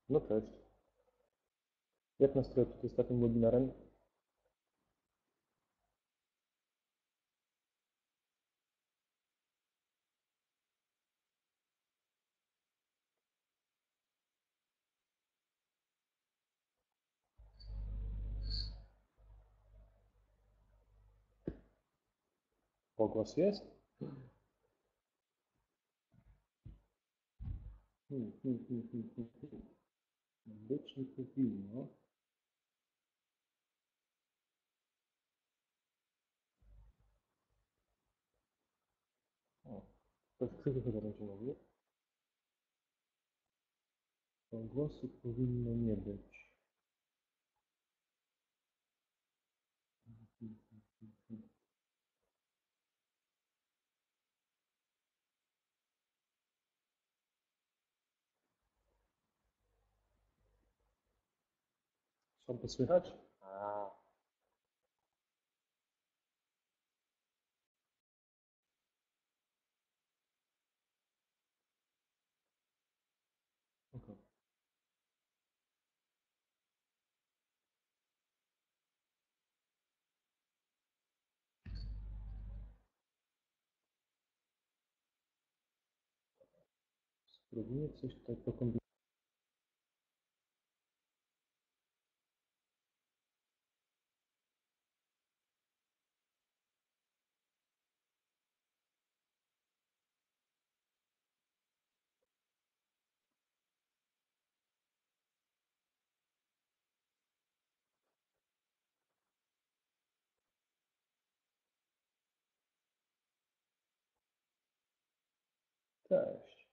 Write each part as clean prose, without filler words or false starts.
No cześć. Jak nastroje przed ostatnim webinarem? Pogłos jest? Być nie powinno. O, to jest Krzysiu chyba będzie mówił. Pogłosu powinno nie być. Słabo słychać? A. Okay. Spróbuję coś tutaj pokombinować. Cześć.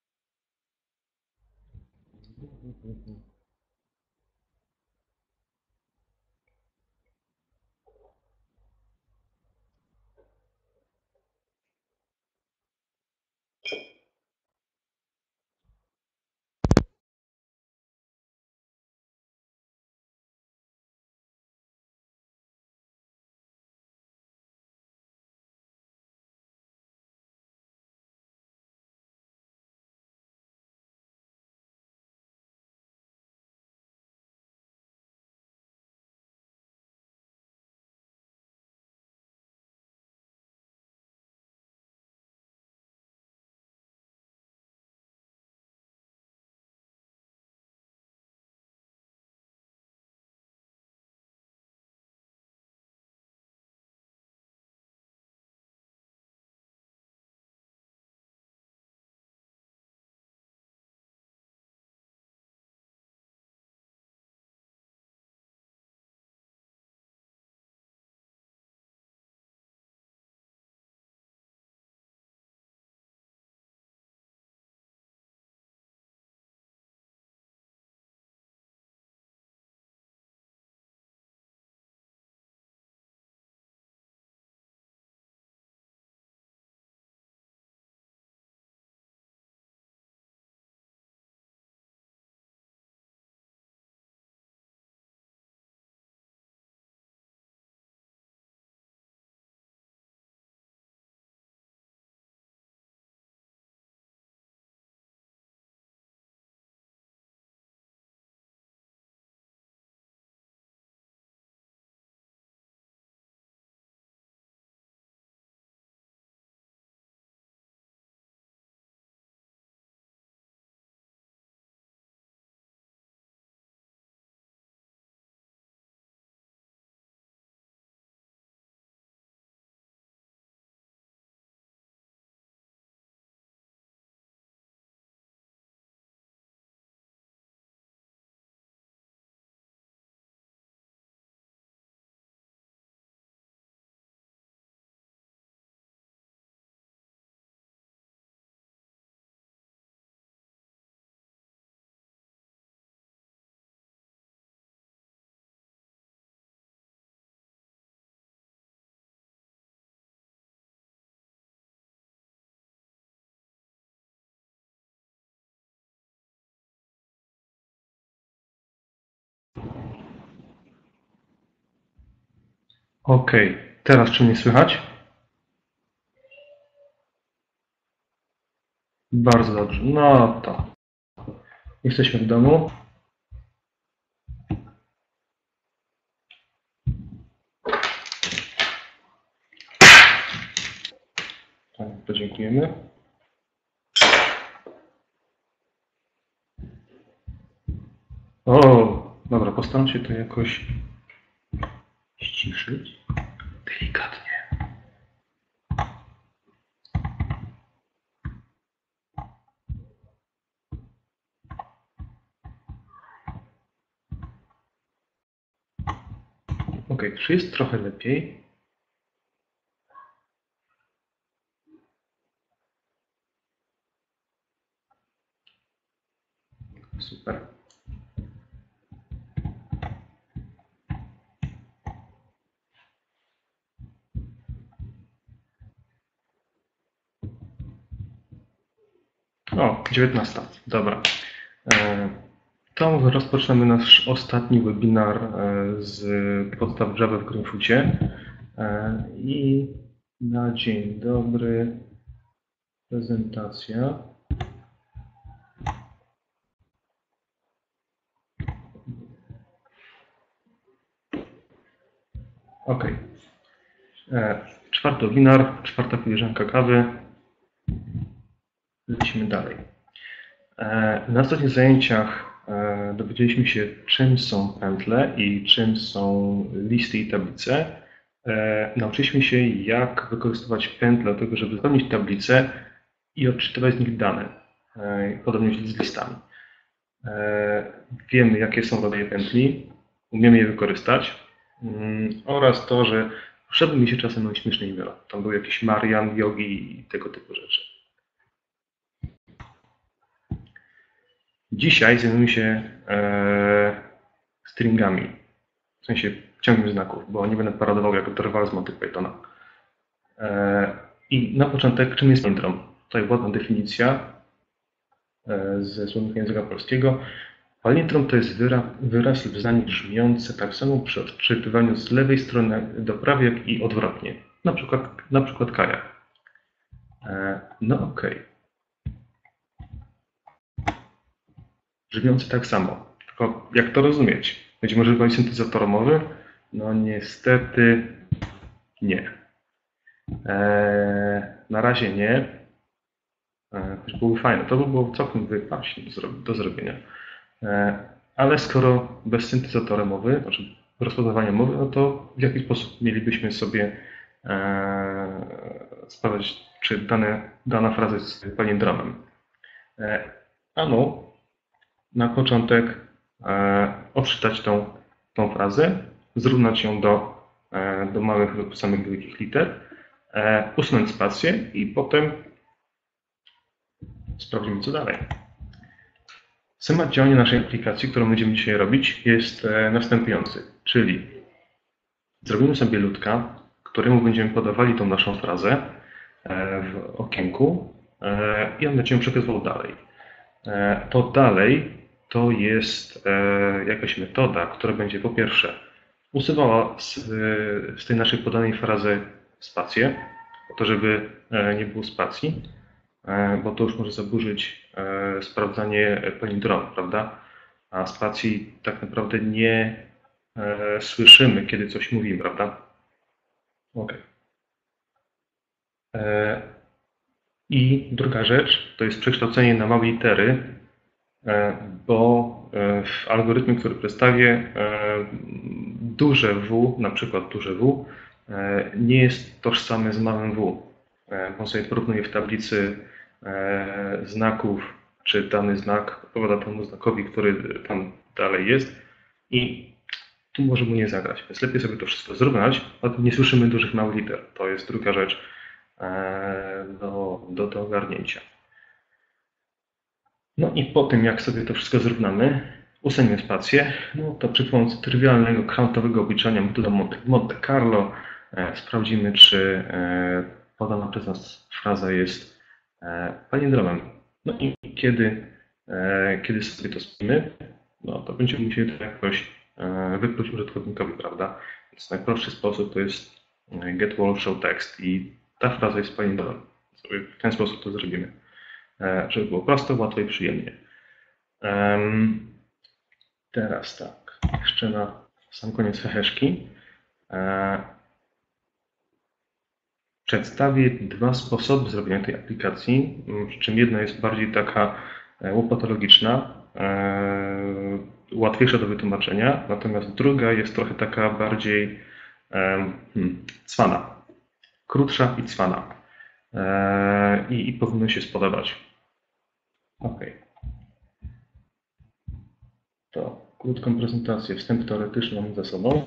Okej, teraz czy mnie słychać? Bardzo dobrze, no to Jesteśmy w domu. Tak, podziękujemy. O, dobra, postaram się to jakoś ściszyć. Delikatnie. Ok, czy jest trochę lepiej? Super. O, 19. Dobra. To rozpoczynamy nasz ostatni webinar z podstaw Java w Greenfoocie. I na dzień dobry prezentacja. Ok. Czwarty webinar, czwarta filiżanka kawy. Lecimy dalej. Na ostatnich zajęciach dowiedzieliśmy się, czym są pętle i czym są listy i tablice. Nauczyliśmy się, jak wykorzystywać pętle do tego, żeby spełnić tablice i odczytywać z nich dane. Podobnie z listami. Wiemy, jakie są rodzaje pętli, umiemy je wykorzystać oraz to, że wszedł mi się czasem na śmieszne imiona. Tam był jakiś Marian, Yogi i tego typu rzeczy. Dzisiaj zajmujemy się stringami, w sensie ciągiem znaków, bo nie będę parodował jak Dorwal z Monty Pythona. I na początek, czym jest palindrom? Tutaj ładna definicja ze słownika języka polskiego. Palindrom to jest wyraz lub zdanie brzmiące tak samo przy odczytywaniu z lewej strony do prawej, jak i odwrotnie. Na przykład Kaja. No okej. Brzmiące tak samo. Tylko jak to rozumieć? Być może używać syntezator mowy? No niestety nie. Na razie nie. Choć byłoby fajne. To by było całkiem wypaśnie do zrobienia. Ale skoro bez syntezatora mowy, znaczy rozpoznawania mowy, no to w jaki sposób mielibyśmy sobie sprawdzić, czy dana fraza jest palindromem? Ano, na początek odczytać tą frazę, zrównać ją do małych lub samych wielkich liter, usunąć spację i potem sprawdzimy, co dalej. Schemat działania naszej aplikacji, którą będziemy dzisiaj robić, jest następujący, czyli zrobimy sobie ludka, któremu będziemy podawali tą naszą frazę w okienku i on będzie ją przekazywał dalej. To dalej to jest jakaś metoda, która będzie po pierwsze usuwała z tej naszej podanej frazy spację, po to, żeby nie było spacji, bo to już może zaburzyć sprawdzanie palindromu, prawda? A spacji tak naprawdę nie słyszymy, kiedy coś mówimy, prawda? Ok. I druga rzecz to jest przekształcenie na małe litery, bo w algorytmie, który przedstawię, duże W, na przykład duże W, nie jest tożsame z małym w. On sobie porównuje w tablicy znaków, czy dany znak odpowiada temu znakowi, który tam dalej jest i tu może mu nie zagrać. Więc lepiej sobie to wszystko zrównać, a tu nie słyszymy dużych małych liter. To jest druga rzecz do ogarnięcia. No i po tym, jak sobie to wszystko zrównamy, usuniemy spację, no to przy pomocy trywialnego countowego obliczania metodą Monte Carlo sprawdzimy, czy podana przez nas fraza jest palindromem. No i kiedy sobie to sprawdzimy, no to będziemy musieli to jakoś wypluć użytkownikowi, prawda? Więc najprostszy sposób to jest get wall show text i ta fraza jest palindromem. W ten sposób to zrobimy, żeby było prosto, łatwo i przyjemnie. Teraz tak, jeszcze na sam koniec heheszki. Przedstawię dwa sposoby zrobienia tej aplikacji, przy czym jedna jest bardziej taka łopatologiczna, łatwiejsza do wytłumaczenia, natomiast druga jest trochę taka bardziej cwana, krótsza i cwana i powinno się spodobać. OK. To krótką prezentację, wstęp teoretyczny mam za sobą.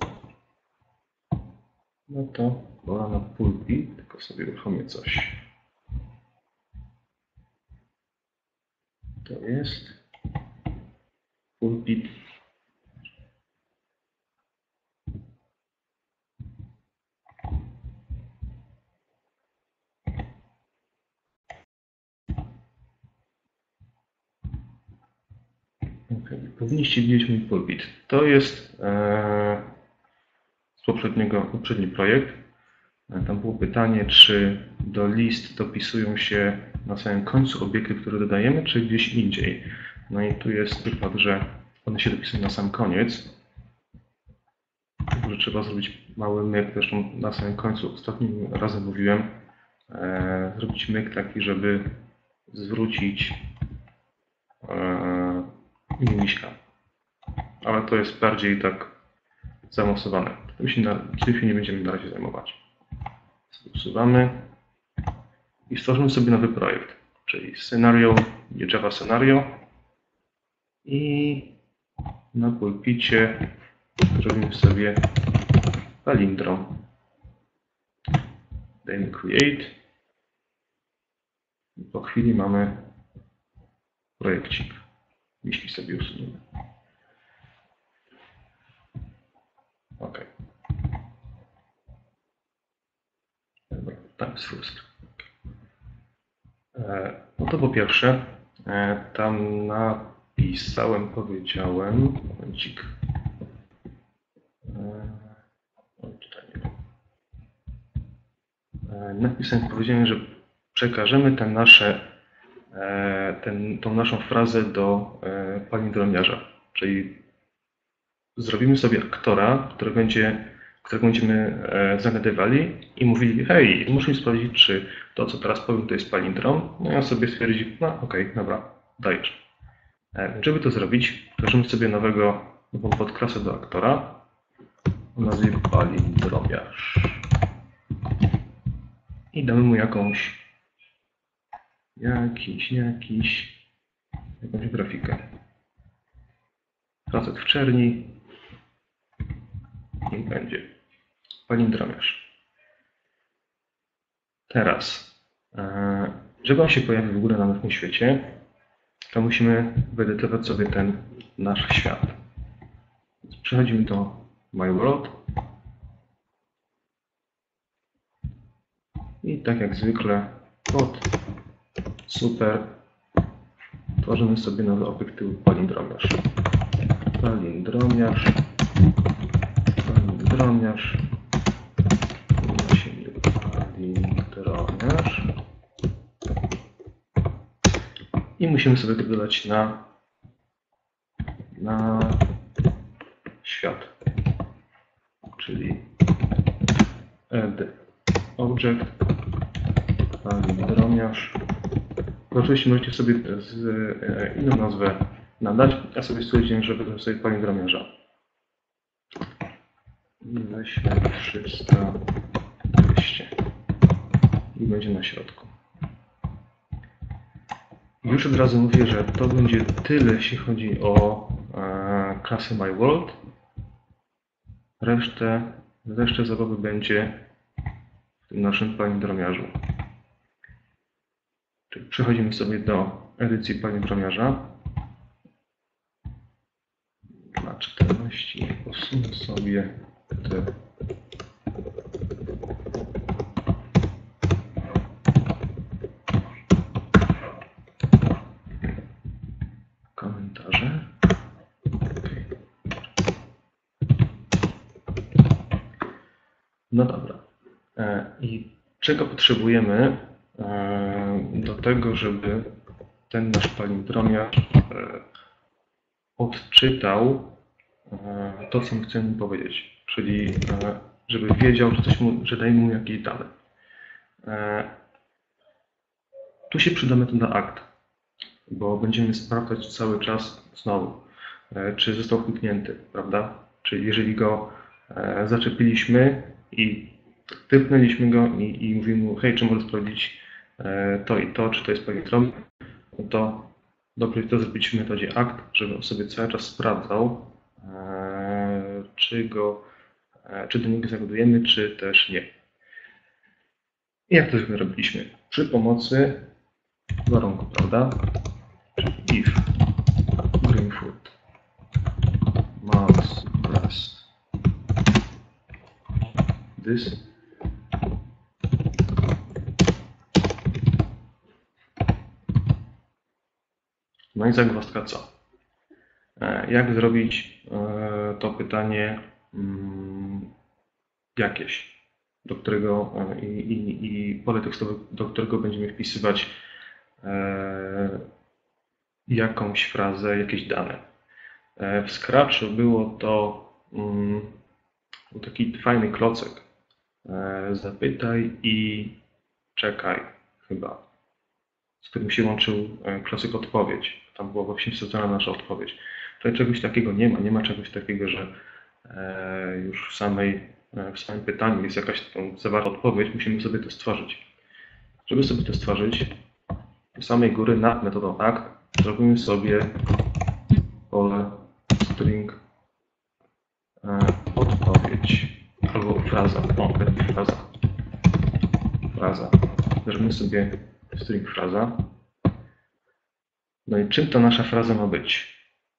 No to pora na pulpit, tylko sobie uruchomię coś. To jest pulpit. Okay. Powinniście widzieć mój pulpit. To jest z poprzedni projekt. Tam było pytanie, czy do list dopisują się na samym końcu obiekty, które dodajemy, czy gdzieś indziej. No i tu jest przykład, że one się dopisują na sam koniec. Że trzeba zrobić mały myk, zresztą na samym końcu, ostatnim razem mówiłem, zrobić myk taki, żeby zwrócić mimiśka. Ale to jest bardziej tak zaawansowane. Tym się nie będziemy na razie zajmować. Usuwamy i stworzymy sobie nowy projekt, czyli scenario, nie Java Scenario i na pulpicie zrobimy sobie palindrom. Dajmy create. I po chwili mamy projekcik. Jeśli sobie usuniemy. OK. Dobra, times first. No to po pierwsze, tam powiedziałem, momencik. Powiedziałem, że przekażemy tą naszą frazę do palindromiarza, czyli zrobimy sobie aktora, którego będziemy zagadywali i mówili, hej, muszę mi sprawdzić, czy to, co teraz powiem, to jest palindrom. No i on sobie stwierdzi, no okej, dobra, dajesz. Żeby to zrobić, tworzymy sobie nową podklasę do aktora o nazwie palindromiarz. I damy mu jakąś grafikę. Facet w czerni i będzie palindromiarz. Teraz, żeby on się pojawił w ogóle na naszym świecie, to musimy wyedytować sobie ten nasz świat. Przechodzimy do My World i tak jak zwykle pod super tworzymy sobie nowy obiekt typu palindromiarz. Palindromiarz. I musimy sobie to dodać na świat. Czyli add object palindromiarz. Oczywiście możecie sobie inną nazwę nadać. Ja sobie stwierdziłem, że wezmę sobie palindromiarza. I weźmy 300, 200 i będzie na środku. Już od razu mówię, że to będzie tyle, jeśli chodzi o klasę My World. Resztę zabawy będzie w tym naszym palindromiarzu. Czyli przechodzimy sobie do edycji palindromiarza. Na 14 posunę sobie te komentarze. Okay. No dobra. I czego potrzebujemy do tego, żeby ten nasz palindromiarz odczytał to, co my chcemy powiedzieć, czyli żeby wiedział, że dajemy mu jakieś dane. Tu się przyda metoda ACT, bo będziemy sprawdzać cały czas znowu, czy został kliknięty, prawda? Czyli jeżeli go zaczepiliśmy i typnęliśmy go i mówimy mu, hej, czy możesz sprawdzić to i to, czy to jest Polytron, no to dobrze to zrobić w metodzie ACT, żeby on sobie cały czas sprawdzał, czy do niego zagadujemy, czy też nie. I jak to robiliśmy? Przy pomocy warunku, prawda? Czyli if greenfood mouse press this, no i zagwozdka co? Jak zrobić to pytanie jakieś, do którego i pole tekstowe, do którego będziemy wpisywać jakąś frazę, jakieś dane. W Scratchu było to taki fajny klocek. Zapytaj i czekaj chyba, z którym się łączył klocek odpowiedź. Tam była właśnie wsadzona nasza odpowiedź. Tutaj czegoś takiego nie ma. Nie ma czegoś takiego, że już w samym pytaniu jest jakaś tam zawarta odpowiedź. Musimy sobie to stworzyć. Żeby sobie to stworzyć, z samej góry nad metodą ACT zrobimy sobie pole string odpowiedź albo fraza. Fraza. Zrobimy sobie string fraza. No i czym ta nasza fraza ma być?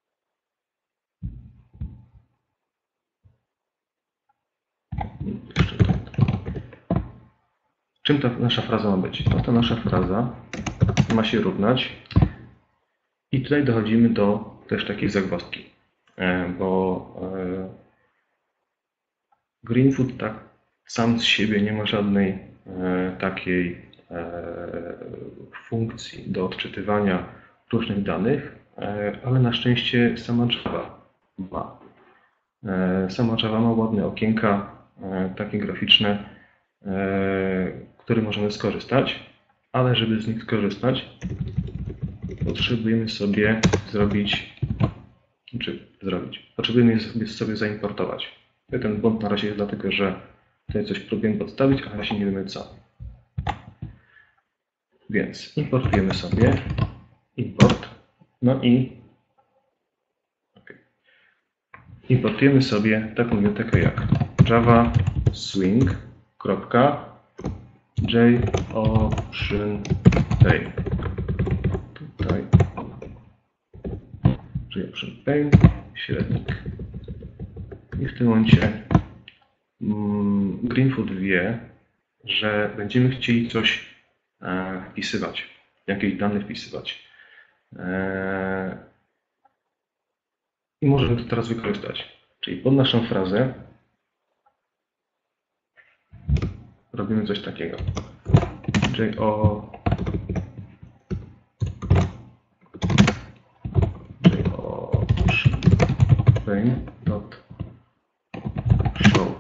Czym ta nasza fraza ma być? No ta nasza fraza ma się równać i tutaj dochodzimy do też takiej zagwozdki, bo greenfood tak sam z siebie nie ma żadnej takiej funkcji do odczytywania różnych danych, ale na szczęście sama Java ma. Sama Java ma ładne okienka, takie graficzne, które możemy skorzystać, ale żeby z nich skorzystać, potrzebujemy sobie potrzebujemy je sobie zaimportować. Ten błąd na razie jest dlatego, że tutaj coś próbujemy podstawić, a na razie nie wiemy co. Więc importujemy sobie import, no i importujemy sobie taką bibliotekę jak Java swing.jopenpaint. Tutaj jopenpaint, średnik. I w tym momencie greenfood wie, że będziemy chcieli coś wpisywać, jakieś dane wpisywać. I możemy to teraz wykorzystać. Czyli pod naszą frazę robimy coś takiego. paint.show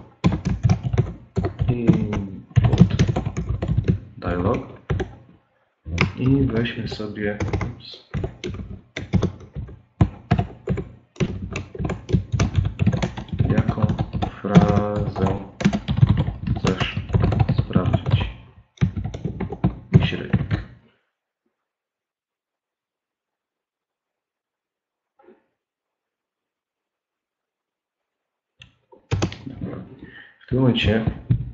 input dialog i weźmy sobie jaką frazę chcesz sprawdzić i średnik. W tym momencie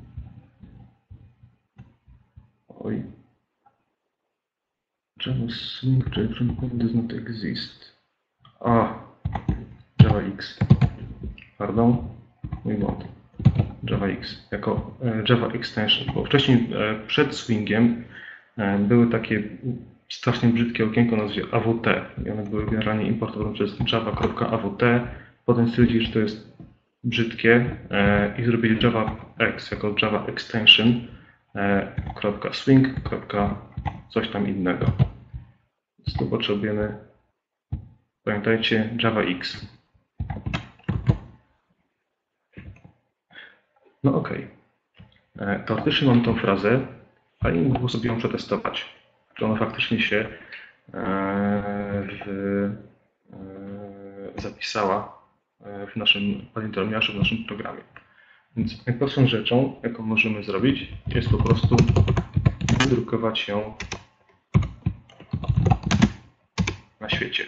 Java Swing JFront does not exist. Java X. Pardon, mój błąd. Java X jako Java Extension, bo wcześniej przed Swingiem były takie strasznie brzydkie okienko o nazwie AWT i one były generalnie importowane przez java.awt. Potem stwierdzili, że to jest brzydkie i zrobili Java X jako Java Extension .swing. Coś tam innego. Więc tu potrzebujemy Pamiętajcie JavaX. No ok. Teoretycznie mam tą frazę, ale nie mógł sobie ją przetestować. Czy ona faktycznie się zapisała w naszym palindromiarzu, w naszym programie. Więc najprostszą rzeczą, jaką możemy zrobić, jest po prostu wydrukować ją na świecie.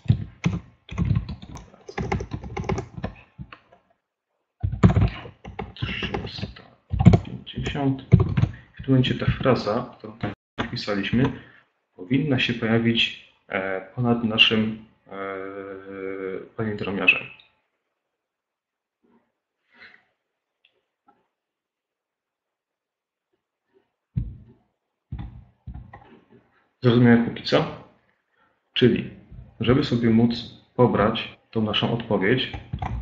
W tym momencie ta fraza, którą tam wpisaliśmy, powinna się pojawić ponad naszym palindromiarzem. Zrozumiałe póki co? Czyli, żeby sobie móc pobrać tą naszą odpowiedź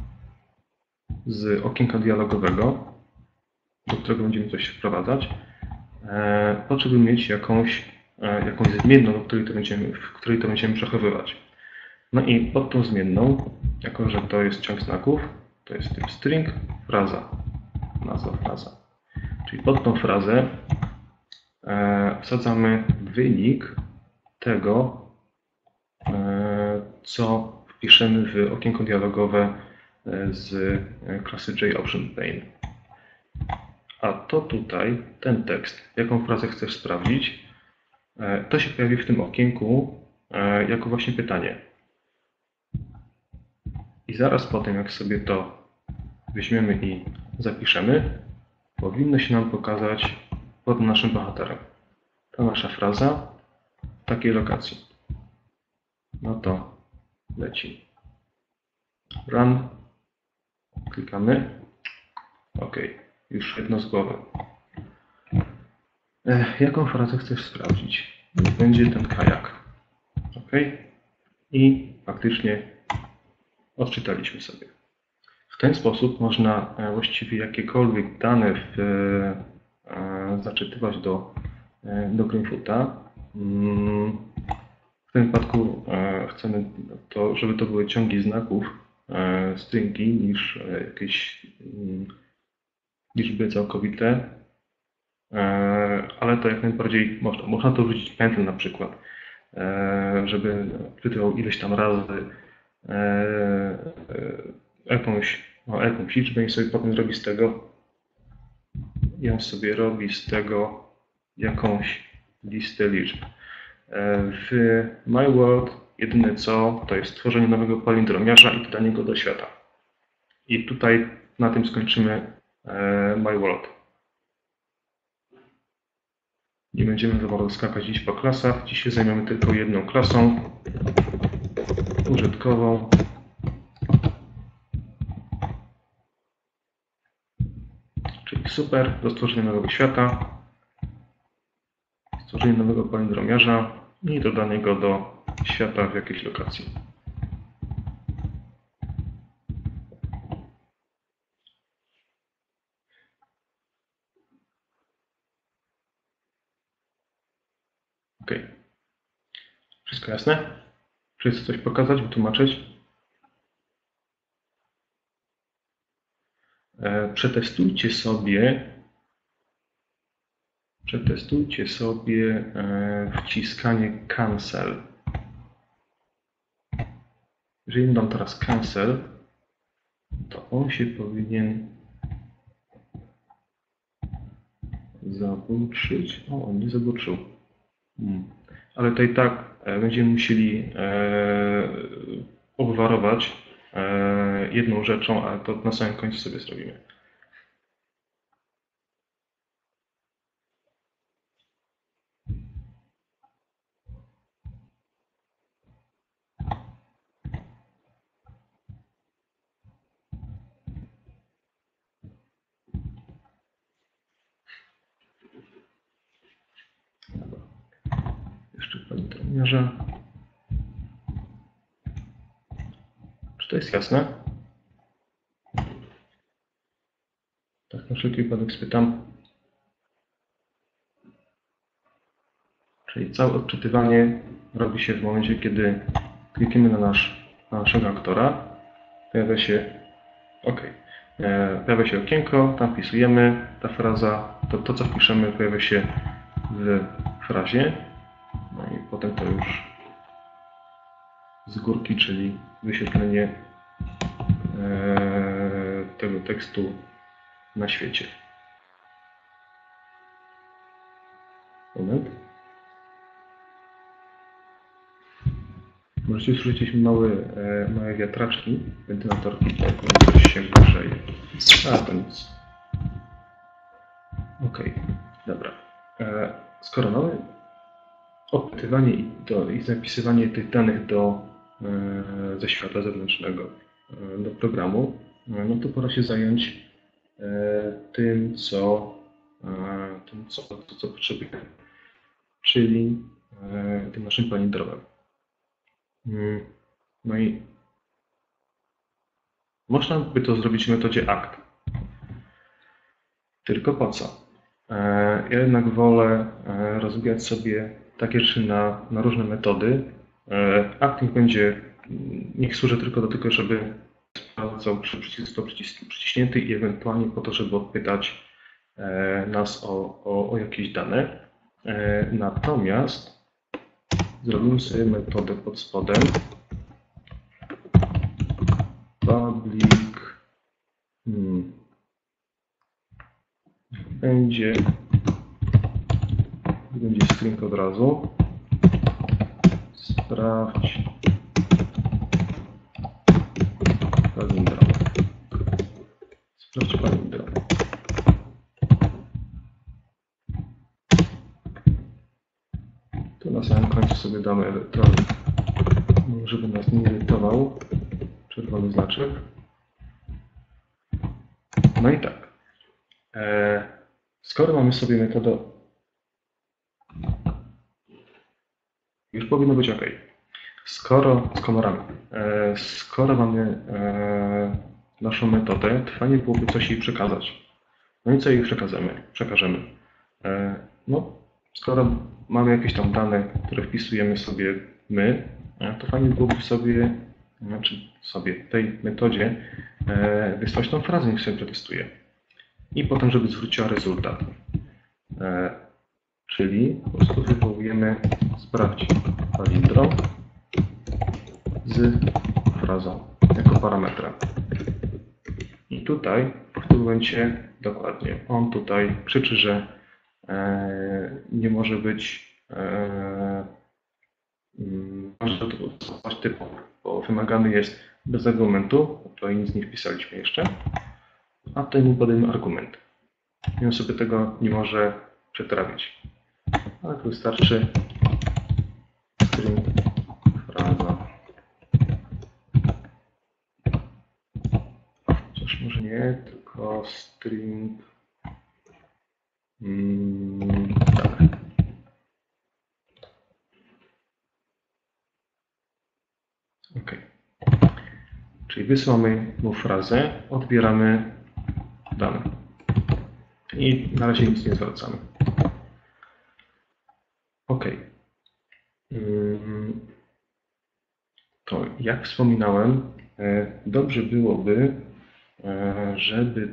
z okienka dialogowego, do którego będziemy coś wprowadzać, potrzebujemy mieć jakąś zmienną, w której to będziemy przechowywać. No i pod tą zmienną, jako że to jest ciąg znaków, to jest typ string, fraza, nazwa, fraza. Czyli pod tą frazę wsadzamy wynik tego, co wpiszemy w okienko dialogowe z klasy JOptionPane. A to tutaj, ten tekst, jaką frazę chcesz sprawdzić, to się pojawi w tym okienku jako właśnie pytanie. I zaraz po tym, jak sobie to weźmiemy i zapiszemy, powinno się nam pokazać pod naszym bohaterem. Ta nasza fraza w takiej lokacji. No to leci. Run. Klikamy. OK. Już jedno z głowy. Jaką frazę chcesz sprawdzić? Będzie ten kajak. OK. I faktycznie odczytaliśmy sobie. W ten sposób można właściwie jakiekolwiek dane zaczytywać do Greenfoota. W tym wypadku chcemy to, żeby to były ciągi znaków, stringi, niż jakieś liczby całkowite, ale to jak najbardziej można. Można to wrzucić pętlę na przykład, żeby czytał ileś tam razy jakąś liczbę i sobie potem robi z tego jakąś listę liczb. W MyWorld jedyne co, to jest tworzenie nowego palindromiarza i dodanie go do świata. I tutaj na tym skończymy MyWorld. Nie będziemy za bardzo skakać dziś po klasach. Dziś się zajmiemy tylko jedną klasą użytkową. Czyli super, do stworzenia nowego świata, stworzenie nowego palindromiarza i dodanie go do świata w jakiejś lokacji. OK. Wszystko jasne? Czy coś pokazać, wytłumaczyć? Przetestujcie sobie wciskanie cancel. Jeżeli dam teraz cancel, to on się powinien zaburczyć. O, on nie zaburczył. Ale to i tak będziemy musieli obwarować jedną rzeczą, ale to na samym końcu sobie zrobimy. Jeszcze palindromiarza. Czy to jest jasne? Tak na wszelki wypadek spytam. Czyli całe odczytywanie robi się w momencie, kiedy klikniemy na naszego aktora, pojawia się OK. Pojawia się okienko, tam wpisujemy, ta fraza, to co wpiszemy pojawia się w frazie, no i potem to już z górki, czyli wyświetlenie tego tekstu na świecie. Moment. Możecie słyszeć małe wiatraczki, wentylatorki, coś się grzeje. A, to nic. OK, dobra. Skoro mamy opytywanie i zapisywanie tych danych ze świata zewnętrznego do programu, no to pora się zająć tym, co potrzebujemy, czyli tym naszym palindromem. No i można by to zrobić w metodzie ACT. Tylko po co? Ja jednak wolę rozwijać sobie takie rzeczy na różne metody. ACT niech służy tylko do tego, żeby sprawdzał, czy przycisk został przyciśnięty i ewentualnie po to, żeby odpytać nas o jakieś dane. Natomiast zrobimy sobie metodę pod spodem public będzie string od razu. Sprawdź palindrom. Sprawdź palindrom. Tu na samym końcu sobie damy żeby nas nie irytował czerwony znaczek. No i tak. Skoro mamy sobie metodę, już powinno być OK. Z komorami. Skoro mamy naszą metodę, to fajnie byłoby coś jej przekazać. No i co jej przekażemy? No, skoro mamy jakieś tam dane, które wpisujemy sobie my, to fajnie byłoby w tej metodzie wysłać tą frazę, niech sobie przetestuje. I potem, żeby zwróciła rezultat. Czyli po prostu wywołujemy sprawdź palindrom z frazą jako parametrem. I tutaj w tym momencie dokładnie on tutaj krzyczy, że nie może być typu, bo wymagany jest bez argumentu, tutaj nic nie wpisaliśmy jeszcze, a tutaj mu podajemy argument. I on sobie tego nie może przetrawić. Ale tu wystarczy string fraza. Chociaż może nie, tylko string tak. OK. Czyli wysyłamy mu frazę, odbieramy dane. I na razie nic nie zwracamy. OK. To jak wspominałem, dobrze byłoby, żeby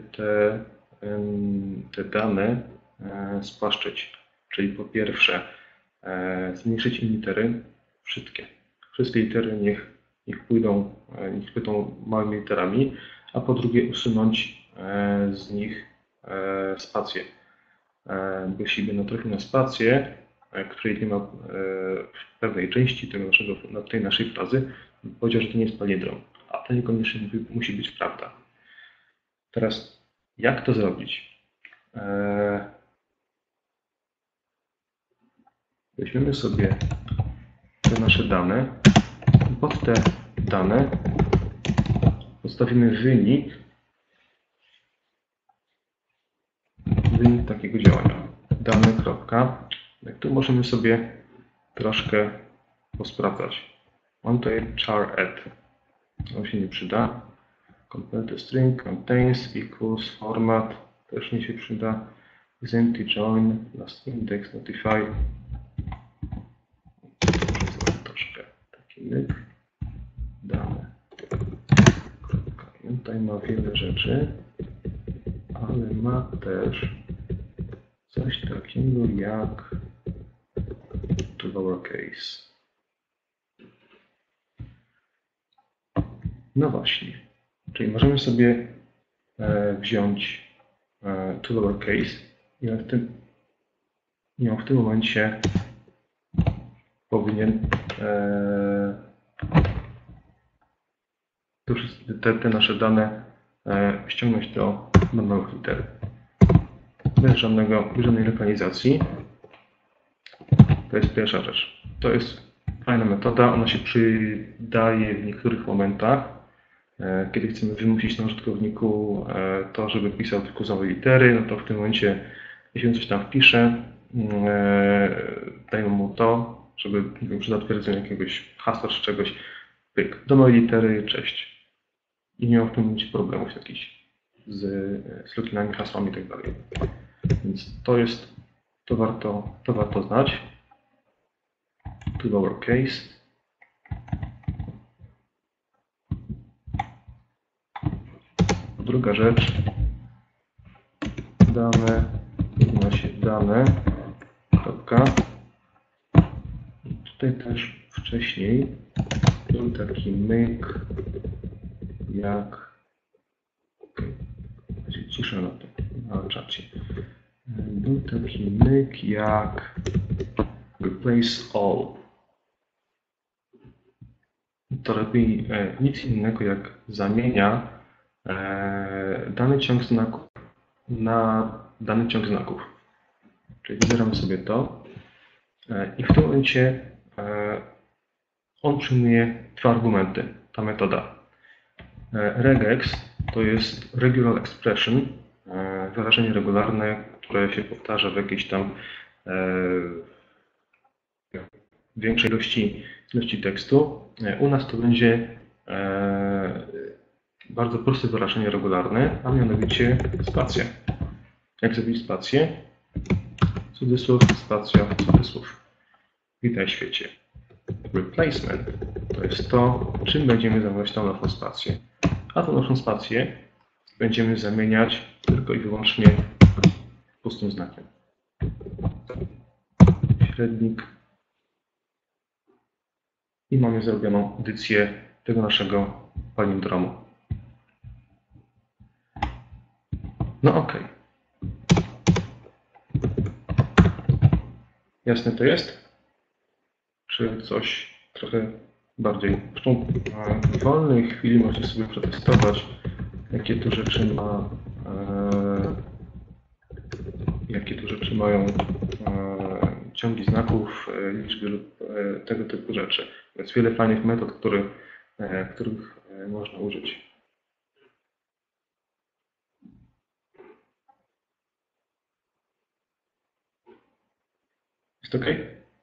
te dane spłaszczyć. Czyli po pierwsze zmniejszyć im litery, wszystkie litery niech pójdą małymi literami, a po drugie usunąć z nich spację. Bo jeśli będą trafiły na spację, której nie ma w pewnej części tej naszej frazy, powiedział, że to nie jest palindrom, a to niekoniecznie musi być prawda. Teraz jak to zrobić? Weźmiemy sobie te nasze dane i pod te dane postawimy wynik takiego działania. Dane. Tu możemy sobie troszkę posprawdzać. Mam tutaj char add. On się nie przyda. Complete string contains equals format też nie się przyda. Is empty join last index notify. Może zrobić troszkę taki myk. rzeczy, ale ma też coś takiego jak to lowercase. No właśnie, czyli możemy sobie wziąć to lowercase i on w tym momencie powinien te nasze dane ściągnąć do małych liter. Bez żadnej lokalizacji. To jest pierwsza rzecz. To jest fajna metoda, ona się przydaje w niektórych momentach, kiedy chcemy wymusić na użytkowniku to, żeby pisał tylko nowe litery, no to w tym momencie, jeśli on coś tam wpisze, dajmy mu to, żeby przy zatwierdzeniu jakiegoś hasła czy czegoś, pyk, do małej litery, cześć. I nie ma w tym momencie problemów jakichś z loginami, hasłami i tak dalej. Więc to warto znać. To lowercase. Druga rzecz. Dane. Równa się dane. Kropka. I tutaj też wcześniej był taki myk jak. Ciszę na to, na czacie. Był taki myk jak replace all. To robi nic innego jak zamienia dany ciąg znaków na dany ciąg znaków. Czyli wybieramy sobie to i w tym momencie on przyjmuje dwa argumenty, ta metoda. Regex to jest regular expression, wyrażenie regularne, które się powtarza w jakiejś tam większej ilości tekstu. U nas to będzie bardzo proste wyrażenie regularne, a mianowicie spacja. Jak zrobić spację? Cudzysłów, spacja, cudzysłów. Witaj świecie. Replacement to jest to, czym będziemy zamieniać tą naszą spację. A tą naszą spację będziemy zamieniać tylko i wyłącznie pustym znakiem. Średnik. I mamy zrobioną edycję tego naszego palindromu. No ok. Jasne to jest? Czy coś trochę bardziej? Zresztą w wolnej chwili możecie sobie przetestować, jakie tu rzeczy mają ciągi znaków, liczby lub tego typu rzeczy. Jest wiele fajnych metod, których można użyć. Jest ok?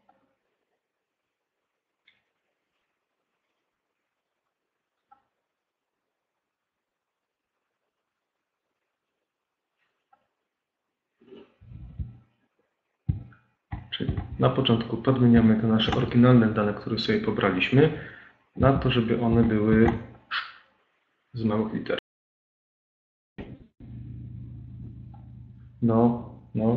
Czyli na początku podmieniamy te nasze oryginalne dane, które sobie pobraliśmy, na to, żeby one były z małych liter. No.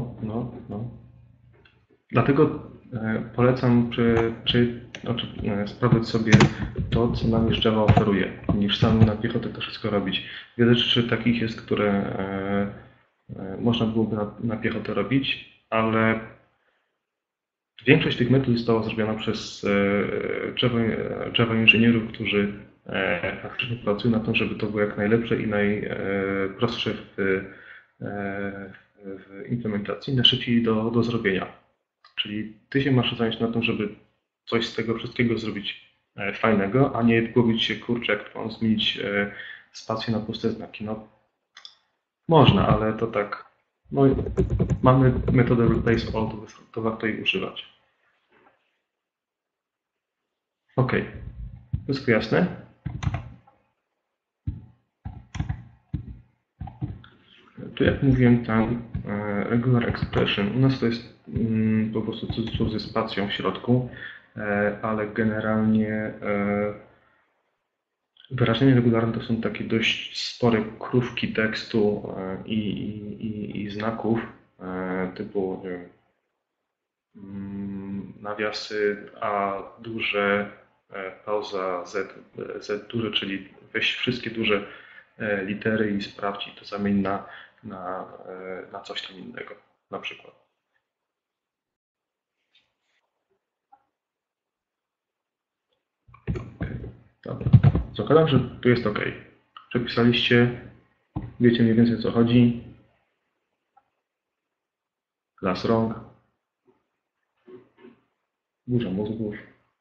Dlatego polecam sprawdzać sobie to, co nam już Java oferuje, niż sam na piechotę to wszystko robić. Wiele rzeczy takich jest, które można byłoby na piechotę robić, ale większość tych metod została zrobiona przez Java inżynierów, którzy faktycznie pracują na tym, żeby to było jak najlepsze i najprostsze w implementacji, najszybciej do zrobienia. Czyli ty się masz zająć na tym, żeby coś z tego wszystkiego zrobić fajnego, a nie głowić się, kurczę, jak mam zmienić spację na puste znaki. No, można, ale to tak. No, mamy metodę replace all, to warto jej używać. Ok. Wszystko jasne? Tu jak mówiłem, tam regular expression, u nas to jest po prostu cudzysłów ze spacją w środku, ale generalnie Wyrażenia regularne to są takie dość spore krówki tekstu i znaków typu nie wiem, nawiasy A duże, pauza Z duże, czyli weź wszystkie duże litery i sprawdź i to zamień na coś tam innego, na przykład. Dobra. Zakładam, że tu jest OK. Przepisaliście, wiecie mniej więcej o co chodzi. Las rąk. Burza mózgów.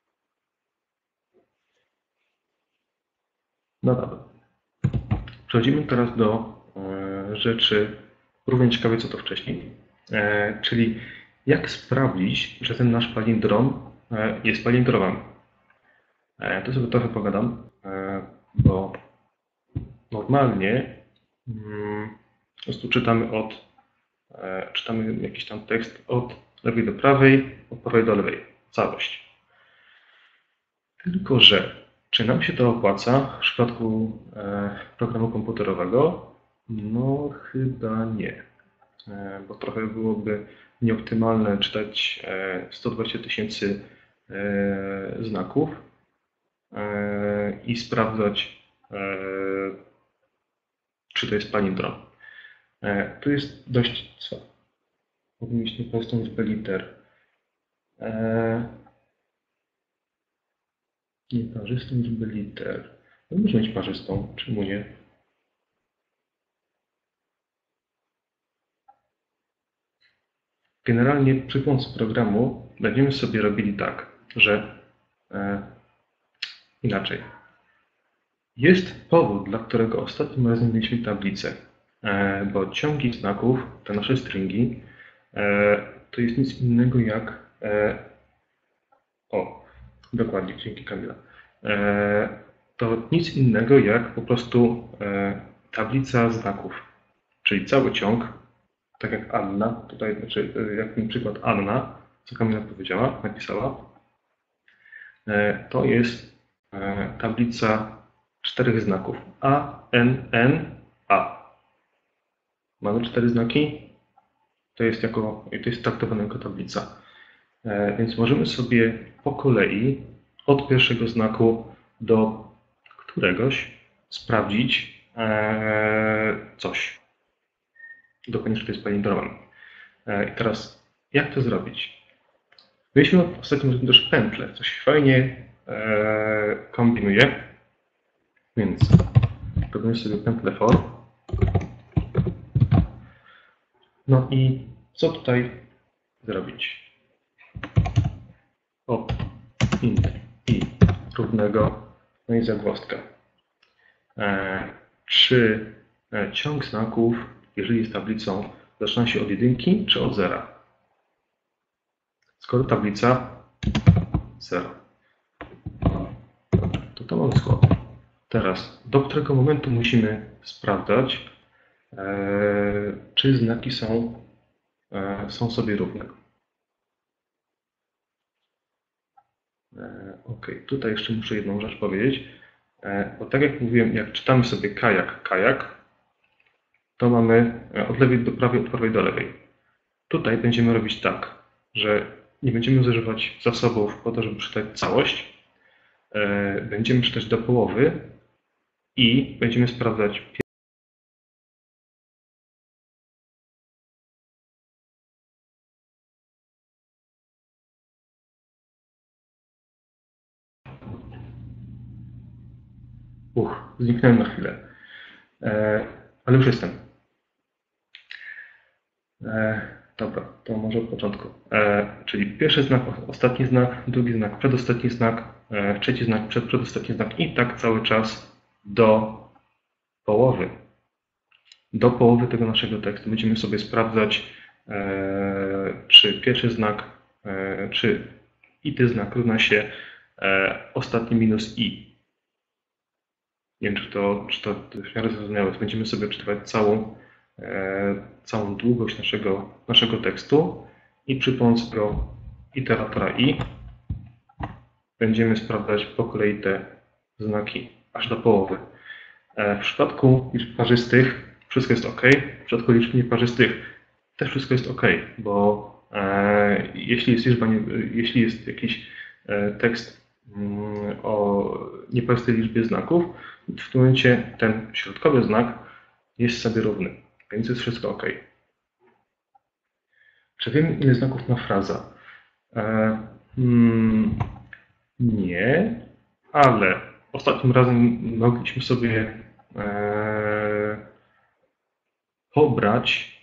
No dobra. Przechodzimy teraz do rzeczy równie ciekawej co to wcześniej. Czyli jak sprawdzić, że ten nasz palindrom jest palindromem. Tu sobie trochę pogadam, bo normalnie po prostu czytamy jakiś tam tekst od lewej do prawej, od prawej do lewej, całość. Tylko że, czy nam się to opłaca w przypadku programu komputerowego? No chyba nie, bo trochę byłoby nieoptymalne czytać 120 000 znaków i sprawdzać, czy to jest palindrom. Tu jest dość co? Powinien mieć nieprostą liczbę liter. Nieparzystą liczbę liter. No może mieć parzystą, czemu nie? Generalnie przy pomocy programu będziemy sobie robili tak, że inaczej. Jest powód, dla którego ostatnim razem mieliśmy tablicę, bo ciągi znaków, te nasze stringi, to jest nic innego jak dokładnie, dzięki Kamila. To nic innego jak po prostu tablica znaków, czyli cały ciąg, tak jak Anna, tutaj, znaczy jak ten przykład Anna, co Kamila powiedziała, napisała, to jest tablica 4 znaków A, N, N, A. Mamy 4 znaki, to jest traktowane jako tablica. Więc możemy sobie po kolei od pierwszego znaku do któregoś sprawdzić coś. Dokładnie, że to jest palindromem. I teraz, jak to zrobić? Mieliśmy ostatnio też pętlę, coś fajnie kombinuje, więc robimy sobie pętlę for. No i co tutaj zrobić? Int i równego, no i zagwozdka. Czy ciąg znaków, jeżeli jest tablicą, zaczyna się od jedynki czy od zera? Skoro tablica 0, to mamy skład. Teraz, do którego momentu musimy sprawdzać, czy znaki są sobie równe? OK, tutaj jeszcze muszę jedną rzecz powiedzieć, bo tak jak mówiłem, jak czytamy sobie kajak, to mamy od lewej do prawej, od prawej do lewej. Tutaj będziemy robić tak, że nie będziemy zużywać zasobów po to, żeby czytać całość. Będziemy czytać do połowy i będziemy sprawdzać zniknąłem na chwilę, ale już jestem. Dobra, to może od początku. Czyli pierwszy znak, ostatni znak, drugi znak, przedostatni znak, trzeci znak, przedostatni znak i tak cały czas do połowy. Do połowy tego naszego tekstu będziemy sobie sprawdzać, czy pierwszy znak, czy ity znak równa się ostatni minus i. Nie wiem, czy to w miarę zrozumiałe. Będziemy sobie czytywać całą długość naszego tekstu i przy pomocy tego iteratora i będziemy sprawdzać po kolei te znaki. aż do połowy. W przypadku liczb parzystych wszystko jest OK. W przypadku liczb nieparzystych też wszystko jest OK, bo jeśli jest jakiś tekst o nieparzystej liczbie znaków, w tym momencie ten środkowy znak jest sobie równy, więc jest wszystko OK. Czy wiemy, ile znaków ma fraza? Nie, ale ostatnim razem mogliśmy sobie pobrać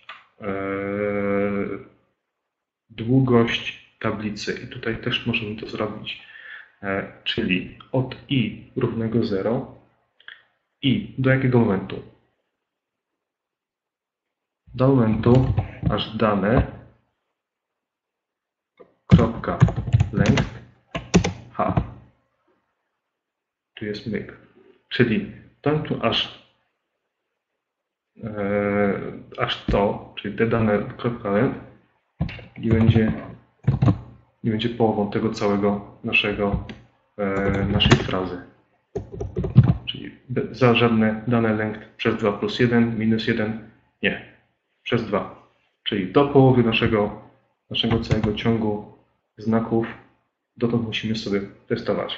długość tablicy i tutaj też możemy to zrobić. Czyli od i równego 0 i do jakiego momentu? Do momentu, aż dane kropka length h. Tu jest myk. Czyli do momentu, aż to, czyli te dane kropka length nie będzie połową tego całego naszej frazy. Czyli za żadne dane length przez 2 plus 1 minus 1 nie, przez 2. Czyli do połowy naszego całego ciągu znaków dotąd musimy sobie testować.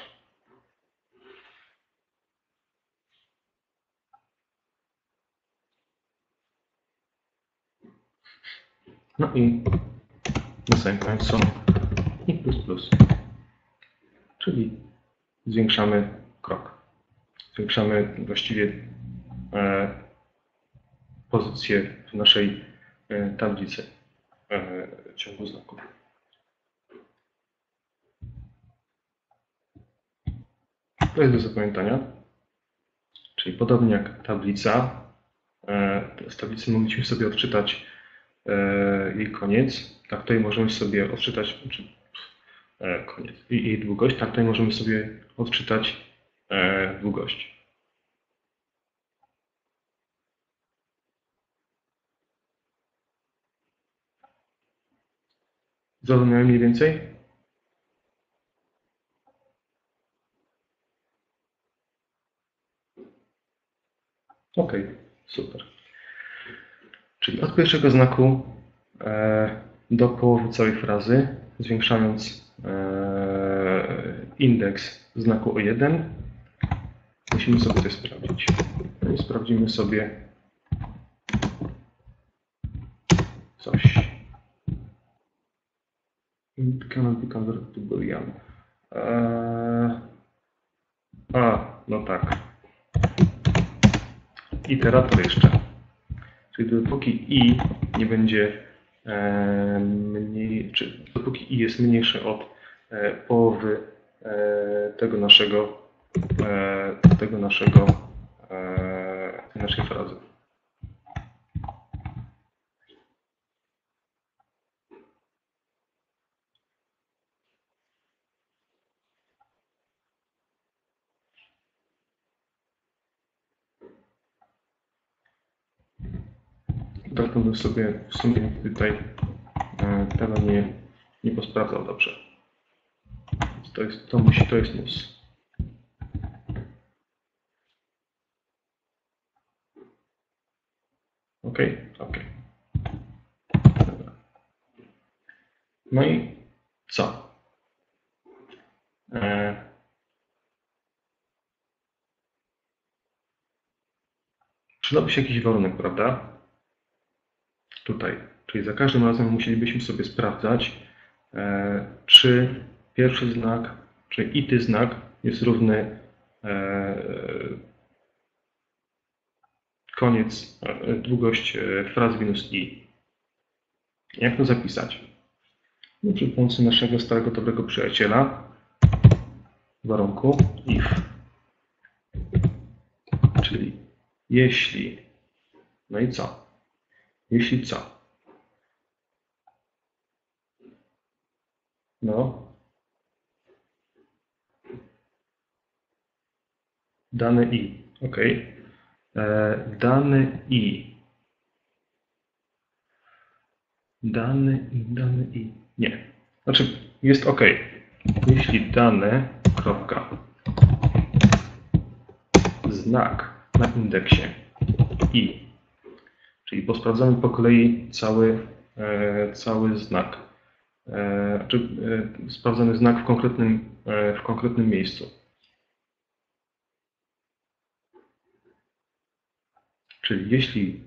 No i na samym końcu i plus plus. Czyli zwiększamy krok. Zwiększamy właściwie pozycję w naszej tablicy ciągu znaków. To jest do zapamiętania. Czyli podobnie jak tablica, z tablicy mogliśmy sobie odczytać jej koniec. Tak tutaj możemy sobie odczytać koniec i jej długość. Tak tutaj możemy sobie odczytać długość. Zrozumiałem mniej więcej? OK, super. Czyli od pierwszego znaku do połowy całej frazy, zwiększając indeks znaku o 1, musimy sobie to sprawdzić. No i sprawdzimy sobie coś. It cannot be converted to Boolean. No tak. Iterator jeszcze. Czyli dopóki i nie będzie dopóki i jest mniejsze od połowy tej naszej frazy. Tak bym sobie w sumie tutaj tego nie posprawdzał dobrze. To jest mus. OK. No i co? Przydałby się jakiś warunek, prawda? Tutaj. Czyli za każdym razem musielibyśmy sobie sprawdzać, czy pierwszy znak, czy ity znak jest równy koniec, długość frazy minus i. Jak to zapisać? No, przy pomocy naszego starego dobrego przyjaciela warunku if. Czyli jeśli. No i co? Jeśli co? No. Dane i. OK. Dane i. Nie. Znaczy, jest OK. Jeśli dane, kropka. znak na indeksie i, czyli sprawdzamy po kolei cały znak, sprawdzamy znak w konkretnym miejscu. Czyli jeśli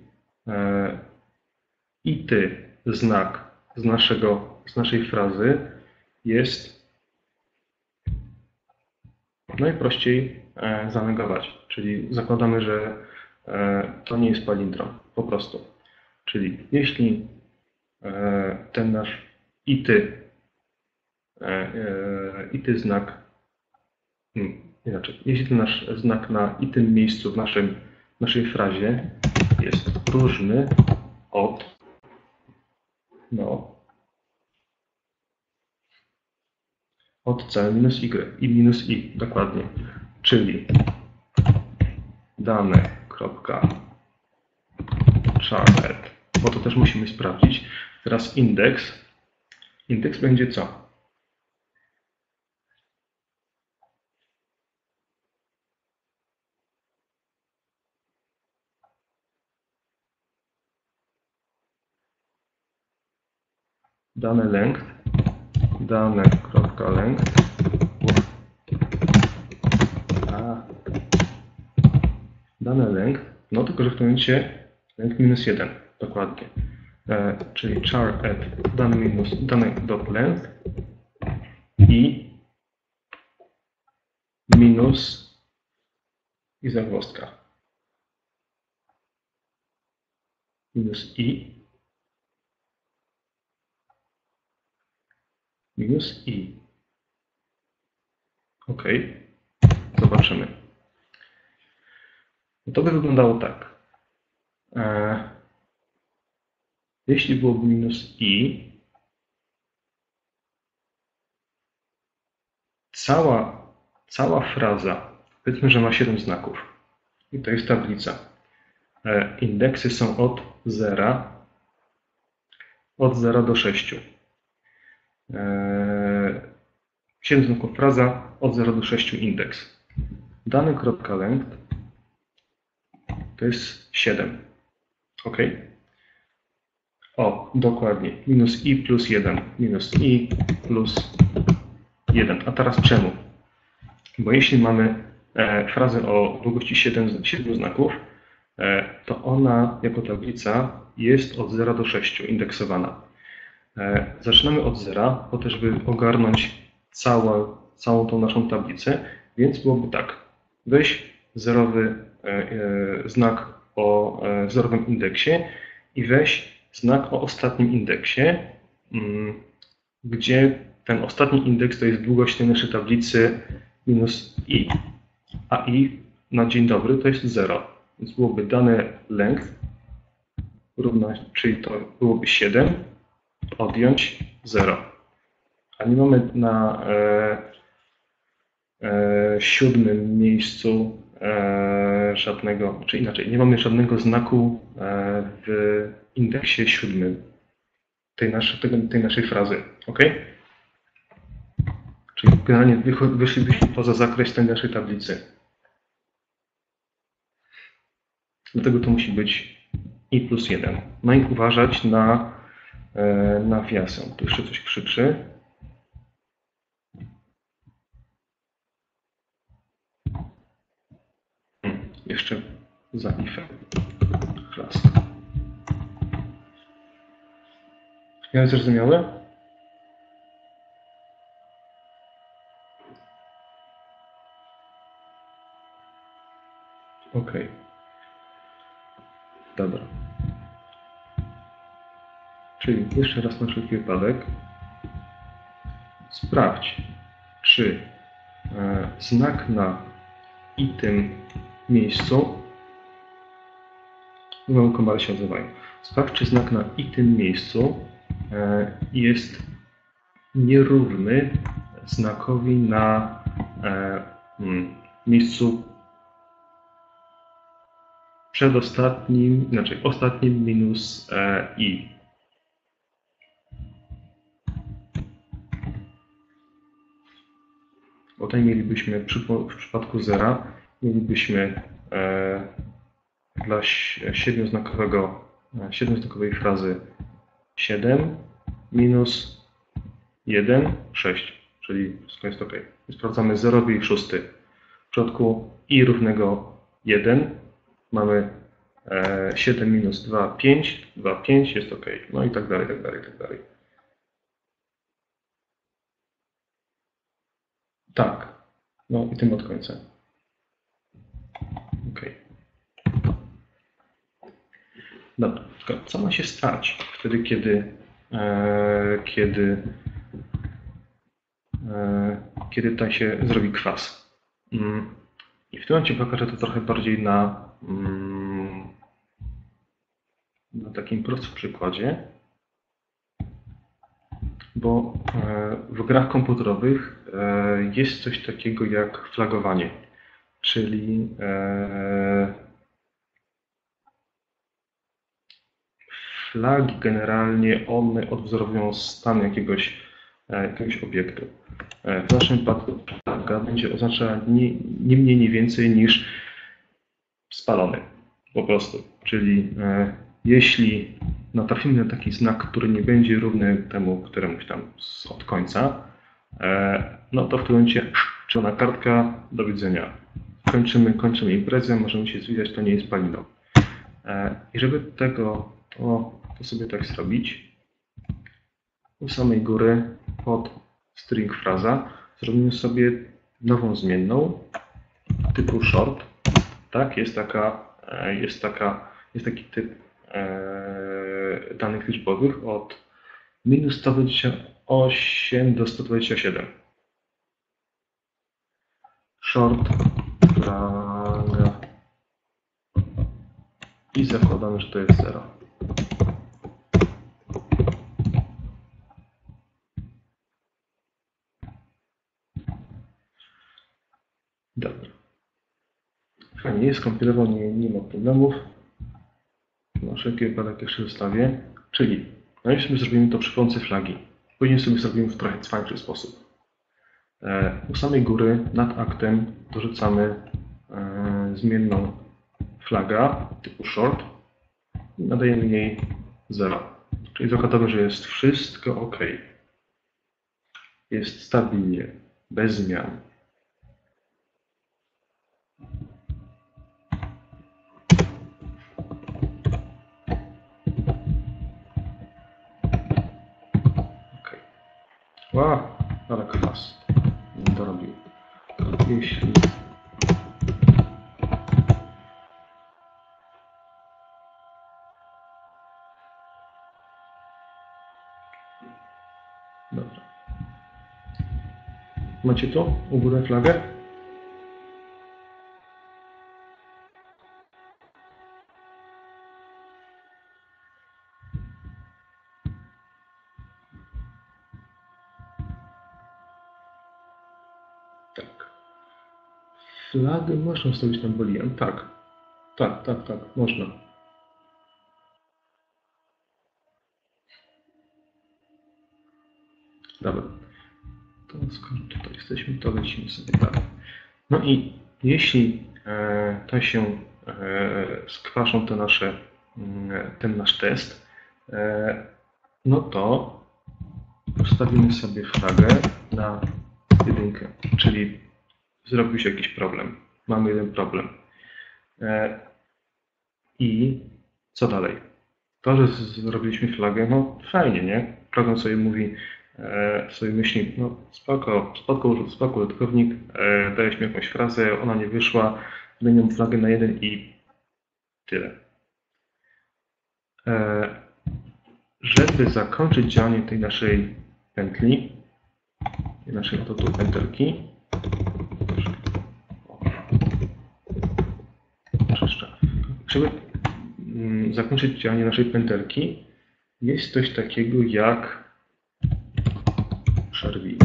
ity znak z naszej frazy jest najprościej zanegować. Czyli zakładamy, że to nie jest palindrom, po prostu. Czyli jeśli ten nasz ity znak, inaczej, jeśli ten nasz znak na itym miejscu w naszej frazie jest różny od C minus Y i minus I, dokładnie. Czyli dane.char_add, bo to też musimy sprawdzić. Teraz indeks. Indeks będzie co? Dane.length, dane.length, no tylko że w tym momencie length minus 1, dokładnie. Czyli char add dane.length i minus i zagwozdka. Minus i minus i. OK. Zobaczymy. To by wyglądało tak. Jeśli byłoby minus i, cała fraza, powiedzmy, że ma 7 znaków. I to jest tablica. Indeksy są od 0 do 6. 7 znaków fraza, od 0 do 6 indeks. Dane.length to jest 7. OK? O, dokładnie. Minus i plus 1. Minus i plus 1. A teraz czemu? Bo jeśli mamy frazę o długości 7 znaków, to ona jako tablica jest od 0 do 6 indeksowana. Zaczynamy od 0, po to, żeby ogarnąć całą tą naszą tablicę, więc byłoby tak. Weź zerowy znak o zerowym indeksie i weź znak o ostatnim indeksie, gdzie ten ostatni indeks to jest długość tej naszej tablicy minus i, a i na dzień dobry to jest 0. Więc byłoby dane length czyli to byłoby 7, odjąć 0. A nie mamy na 7. miejscu żadnego, czy inaczej, nie mamy żadnego znaku w indeksie 7 tej naszej frazy. OK? Czyli generalnie wyszlibyśmy poza zakres tej naszej tablicy. Dlatego to musi być i plus 1. No i uważać na nawiasem. Tu jeszcze coś krzyczy. Jeszcze za ifem. Chlast. Ja zrozumiałe? OK. Dobra. Czyli jeszcze raz na wszelki wypadek sprawdź, czy znak na i tym miejscu, komary się odzywają. Sprawdź, czy znak na i tym miejscu jest nierówny znakowi na miejscu przedostatnim, znaczy ostatnim minus i. Bo tutaj mielibyśmy w przypadku 0 mielibyśmy dla siedmioznakowej frazy 7 minus 1, 6, czyli wszystko jest OK. Sprawdzamy zerowy i szósty. W środku i równego 1 mamy 7 minus 2, 5, 2, 5 jest OK. No i tak dalej, tak dalej, tak dalej. Tak, no i tym od końca. OK. Dobra, co ma się stać wtedy, kiedy tutaj się zrobi kwas? I w tym momencie pokażę to trochę bardziej na takim prostym przykładzie, bo w grach komputerowych jest coś takiego jak flagowanie, czyli flagi generalnie one odwzorowują stan jakiegoś obiektu. W naszym przypadku flaga będzie oznaczała nie mniej, nie więcej niż spalony, po prostu. Czyli jeśli natrafimy na taki znak, który nie będzie równy temu któremuś tam od końca, no to w tym momencie czerwona kartka, do widzenia. Kończymy imprezę, możemy się zwijać, to nie jest paliną. I żeby to sobie tak zrobić, u samej góry pod string fraza zrobimy sobie nową zmienną typu short. Tak, jest taki typ danych liczbowych od minus 128 do 127. Short flaga i zakładamy, że to jest 0. Dobra. Fajnie, jest skompilował, nie ma problemów. Na wszelki wypadek jeszcze zostawię. Czyli najpierw sobie zrobimy to przy pomocy flagi. Później sobie zrobimy w trochę cwańczy sposób. U samej góry nad aktem dorzucamy zmienną flaga typu short i nadajemy jej 0. Czyli zakładamy, że jest wszystko OK. Jest stabilnie, bez zmian. OK. Ale kwas. Nie dorobił. Jeśli dobra. Macie tu u góry flagę? Tak. Flagę można wstawić na boolean. Tak. Tak, można. Dobra. To skoro tutaj jesteśmy, to lecimy sobie dalej. No i jeśli to się skwaszą ten nasz test, no to ustawimy sobie flagę na 1, czyli zrobił się jakiś problem. Mamy jeden problem. I co dalej? To, że zrobiliśmy flagę, no fajnie, nie? Program sobie mówi, sobie myśli, no spoko użytkownik, dałeś mi jakąś frazę, ona nie wyszła, zmieniam flagę na 1 i tyle. Żeby zakończyć działanie tej naszej pętli, tej naszej oto tu pętelki, żeby zakończyć działanie naszej pętelki, jest coś takiego jak przerwij.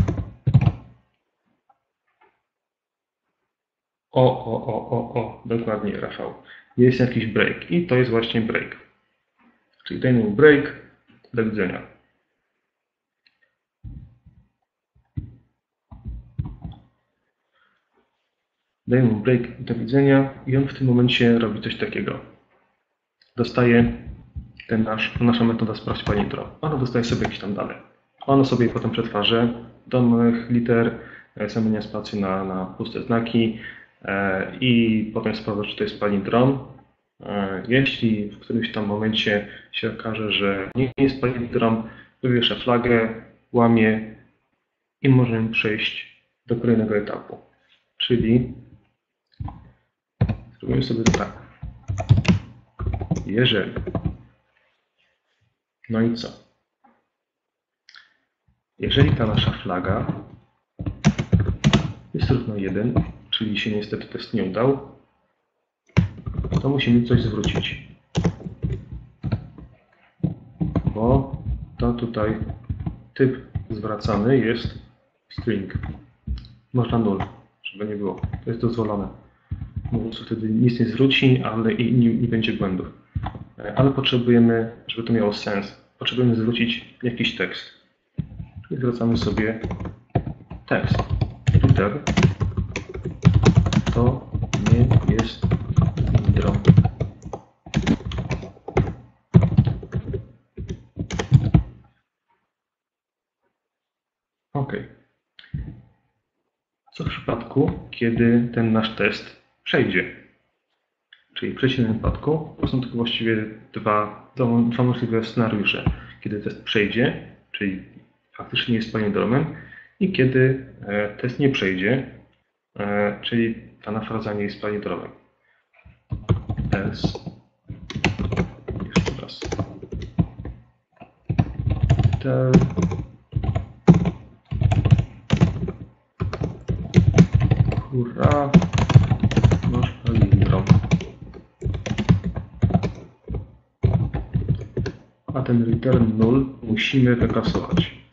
Dokładnie, Rafał. Jest jakiś break i to jest właśnie break. Czyli dajmy mu break, do widzenia. daję mu break i do widzenia i on w tym momencie robi coś takiego. Dostaje nasza metoda sprawdź palindrom. Ona dostaje sobie jakieś tam dane. Ona sobie je potem przetwarza do małych liter, zamienia spację na puste znaki i potem sprawdza, czy to jest palindrom. Jeśli w którymś tam momencie się okaże, że nie jest palindrom, wywiesza flagę, łamie i możemy przejść do kolejnego etapu. Czyli zrobimy sobie tak. Jeżeli. No i co? Jeżeli ta nasza flaga jest równa 1, czyli się niestety test nie udał, to musimy coś zwrócić. Bo to tutaj typ zwracany jest string. Można null, żeby nie było. To jest dozwolone. Po prostu wtedy nic nie zwróci, ale i nie będzie błędów. Ale potrzebujemy, żeby to miało sens, potrzebujemy zwrócić jakiś tekst. I zwracamy sobie tekst. Liter to nie jest palindrom. OK. Co w przypadku, kiedy ten nasz test przejdzie? Czyli w przeciwnym wypadku są to właściwie dwa możliwe scenariusze. Kiedy test przejdzie, czyli faktycznie jest palindromem, i kiedy test nie przejdzie, czyli dana fraza nie jest palindromem. Else. Jeszcze raz. Tell. Hurra! Masz palindrom. A ten return null musimy wykasować.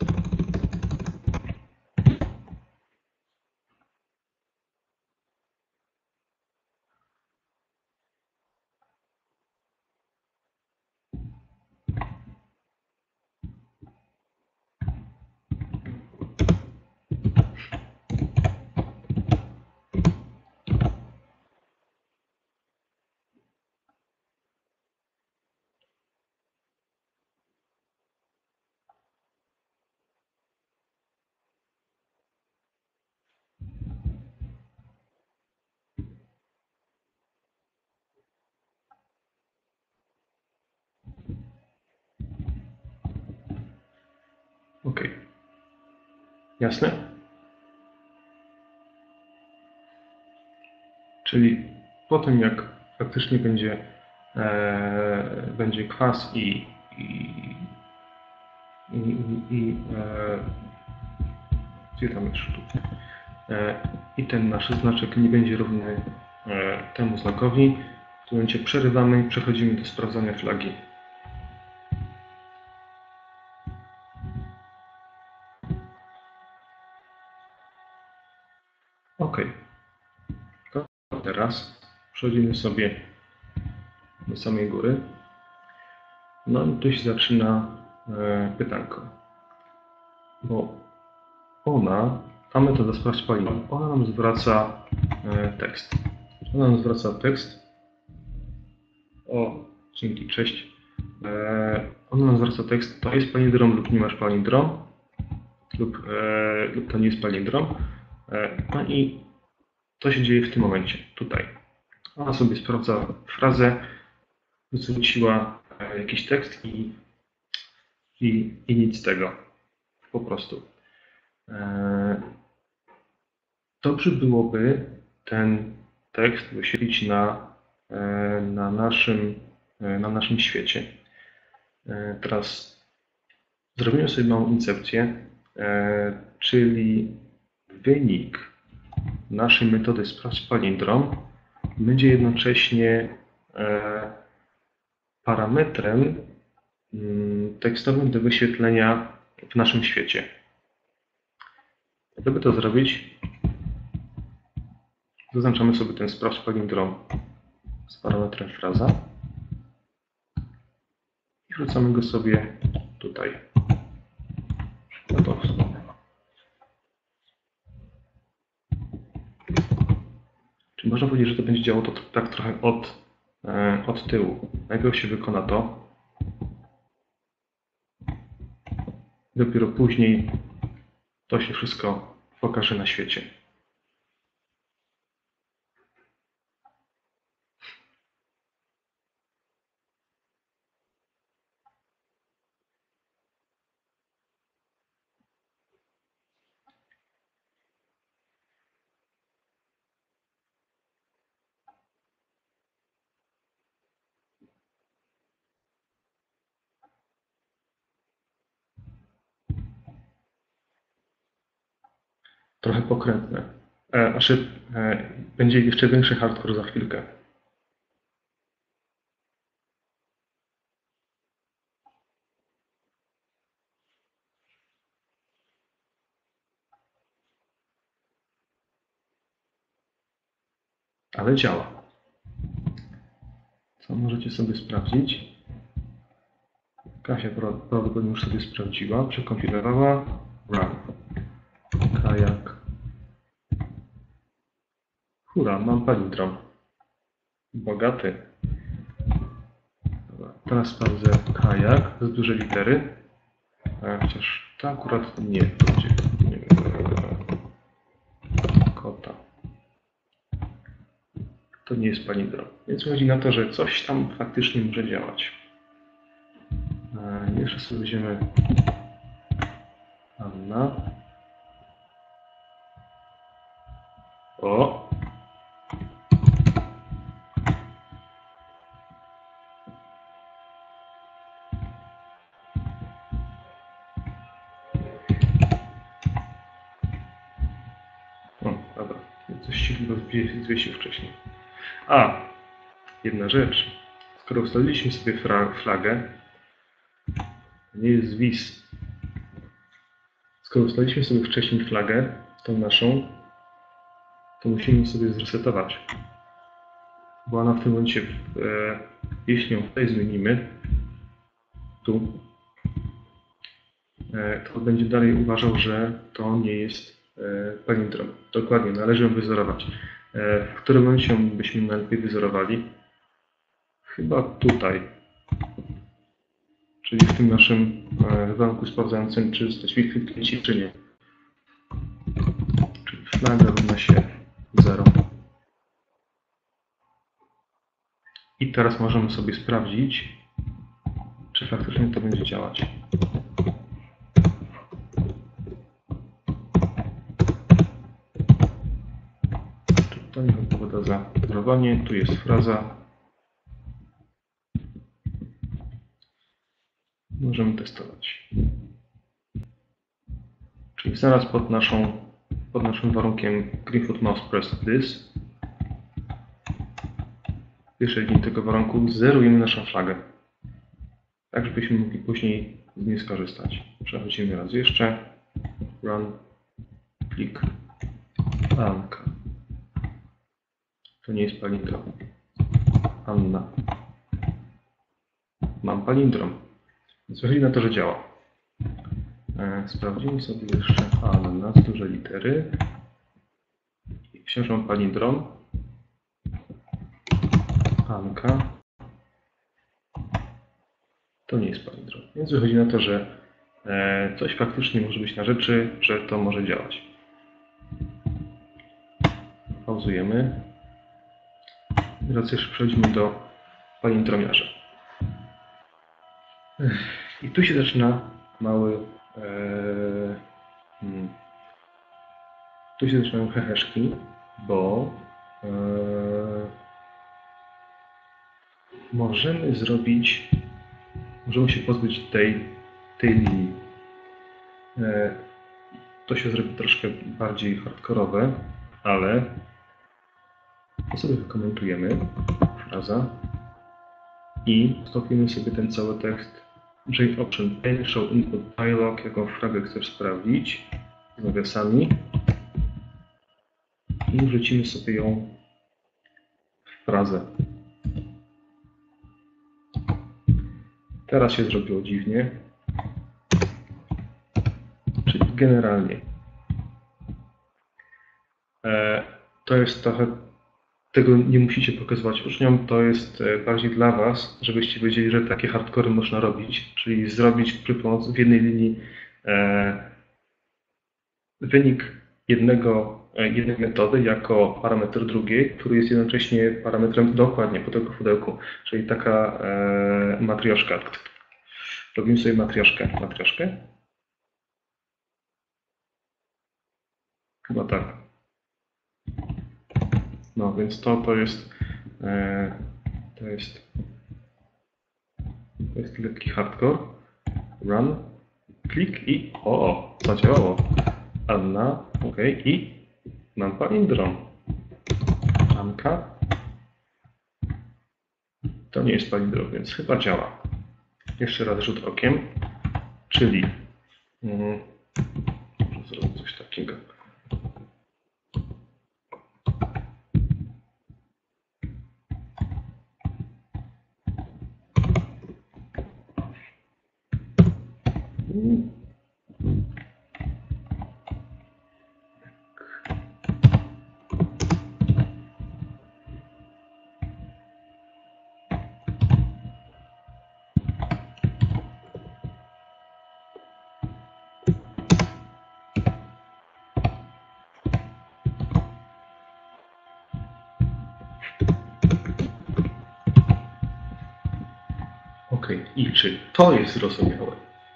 OK. Jasne? Czyli po tym, jak faktycznie będzie kwas gdzie tam jest tu? I ten nasz znaczek nie będzie równy temu znakowi, w tym momencie przerywamy i przechodzimy do sprawdzania flagi. OK. To teraz przechodzimy sobie do samej góry. No i tu się zaczyna pytanko. Bo ta metoda sprawdź palindrom, ona nam zwraca tekst. Ona nam zwraca tekst. O, dzięki, cześć. Ona nam zwraca tekst, to jest palindrom lub nie masz palindrom, lub to nie jest palindrom. No i to się dzieje w tym momencie, tutaj. Ona sobie sprawdza frazę, zwróciła jakiś tekst i nic z tego. Po prostu. Dobrze byłoby ten tekst wyświetlić na naszym świecie. Teraz zrobimy sobie małą incepcję, czyli wynik naszej metody sprawdź palindrom będzie jednocześnie parametrem tekstowym do wyświetlenia w naszym świecie. Żeby to zrobić, zaznaczamy sobie ten sprawdź palindrom z parametrem fraza i wrzucamy go sobie tutaj. można powiedzieć, że to będzie działo to tak trochę od tyłu. Najpierw się wykona to, dopiero później to się wszystko pokaże na świecie. Trochę pokrętne. Będzie jeszcze większy hardcore za chwilkę. Ale działa. Co możecie sobie sprawdzić? Kasia prawdopodobnie już sobie sprawdziła, przekompilowała. Run. Kajak. Hura, mam palindrom. Bogaty. Dobra, teraz sprawdzę kajak z duże litery. Chociaż to akurat nie będzie. Nie wiem. Kota. To nie jest palindrom. Więc chodzi na to, że coś tam faktycznie może działać. Jeszcze sobie weźmiemy Anna. O! Dobra. Coś się chyba zwiesił wcześniej. Jedna rzecz. Skoro ustaliliśmy sobie flagę, nie jest zwis. Skoro ustaliliśmy sobie wcześniej flagę, tą naszą, to musimy sobie zresetować. Bo ona w tym momencie, jeśli ją tutaj zmienimy, tu, to będzie dalej uważał, że to nie jest palindrom. Dokładnie, należy ją wyzorować. W którym momencie byśmy najlepiej wyzorowali? Chyba tutaj. Czyli w tym naszym warunku sprawdzającym, czy jesteśmy kliknięci, czy nie. Czyli flaga równa się 0. I teraz możemy sobie sprawdzić, czy faktycznie to będzie działać. To niech odpowiada za sterowanie. Tu jest fraza. Możemy testować. Czyli zaraz pod naszym warunkiem Greenfoot Mouse Press This. W pierwszej linii tego warunku zerujemy naszą flagę. Tak, żebyśmy mogli później z niej skorzystać. Przechodzimy raz jeszcze. Run. Klik. Anka. To nie jest palindrom. Anna. Mam palindrom. Więc wychodzi na to, że działa. Sprawdzimy sobie jeszcze Anna z duże litery. I wciąż mam palindrom. Anka. To nie jest palindrom. Więc wychodzi na to, że coś faktycznie może być na rzeczy, że to może działać. Pauzujemy. Teraz jeszcze przechodzimy do palindromiarza. I tu się zaczyna tu się zaczynają heheszki, bo możemy się pozbyć tej linii. To się zrobi troszkę bardziej hardkorowe, ale to sobie wykomentujemy. Fraza. I stopimy sobie ten cały tekst. Change option pane, show input dialog, jaką flagę chcesz sprawdzić z nawiasami. I wrzucimy sobie ją w frazę. Teraz się zrobiło dziwnie. Czyli generalnie to jest trochę Tego nie musicie pokazywać uczniom, to jest bardziej dla Was, żebyście wiedzieli, że takie hardcore'y można robić, czyli zrobić w jednej linii wynik jednej metody jako parametr drugiej, który jest jednocześnie parametrem dokładnie po tego pudełku, czyli taka matrioszka. Robimy sobie matrioszkę. Matrioszkę? Chyba tak. No więc to jest lekki hardcore. Run, klik i zadziałało. Anna, ok, i mam palindrom. Anka. To nie jest palindrom, więc chyba działa. Jeszcze raz rzut okiem, czyli może zrobię coś takiego. Ok, i czy to jest zrozumiałe?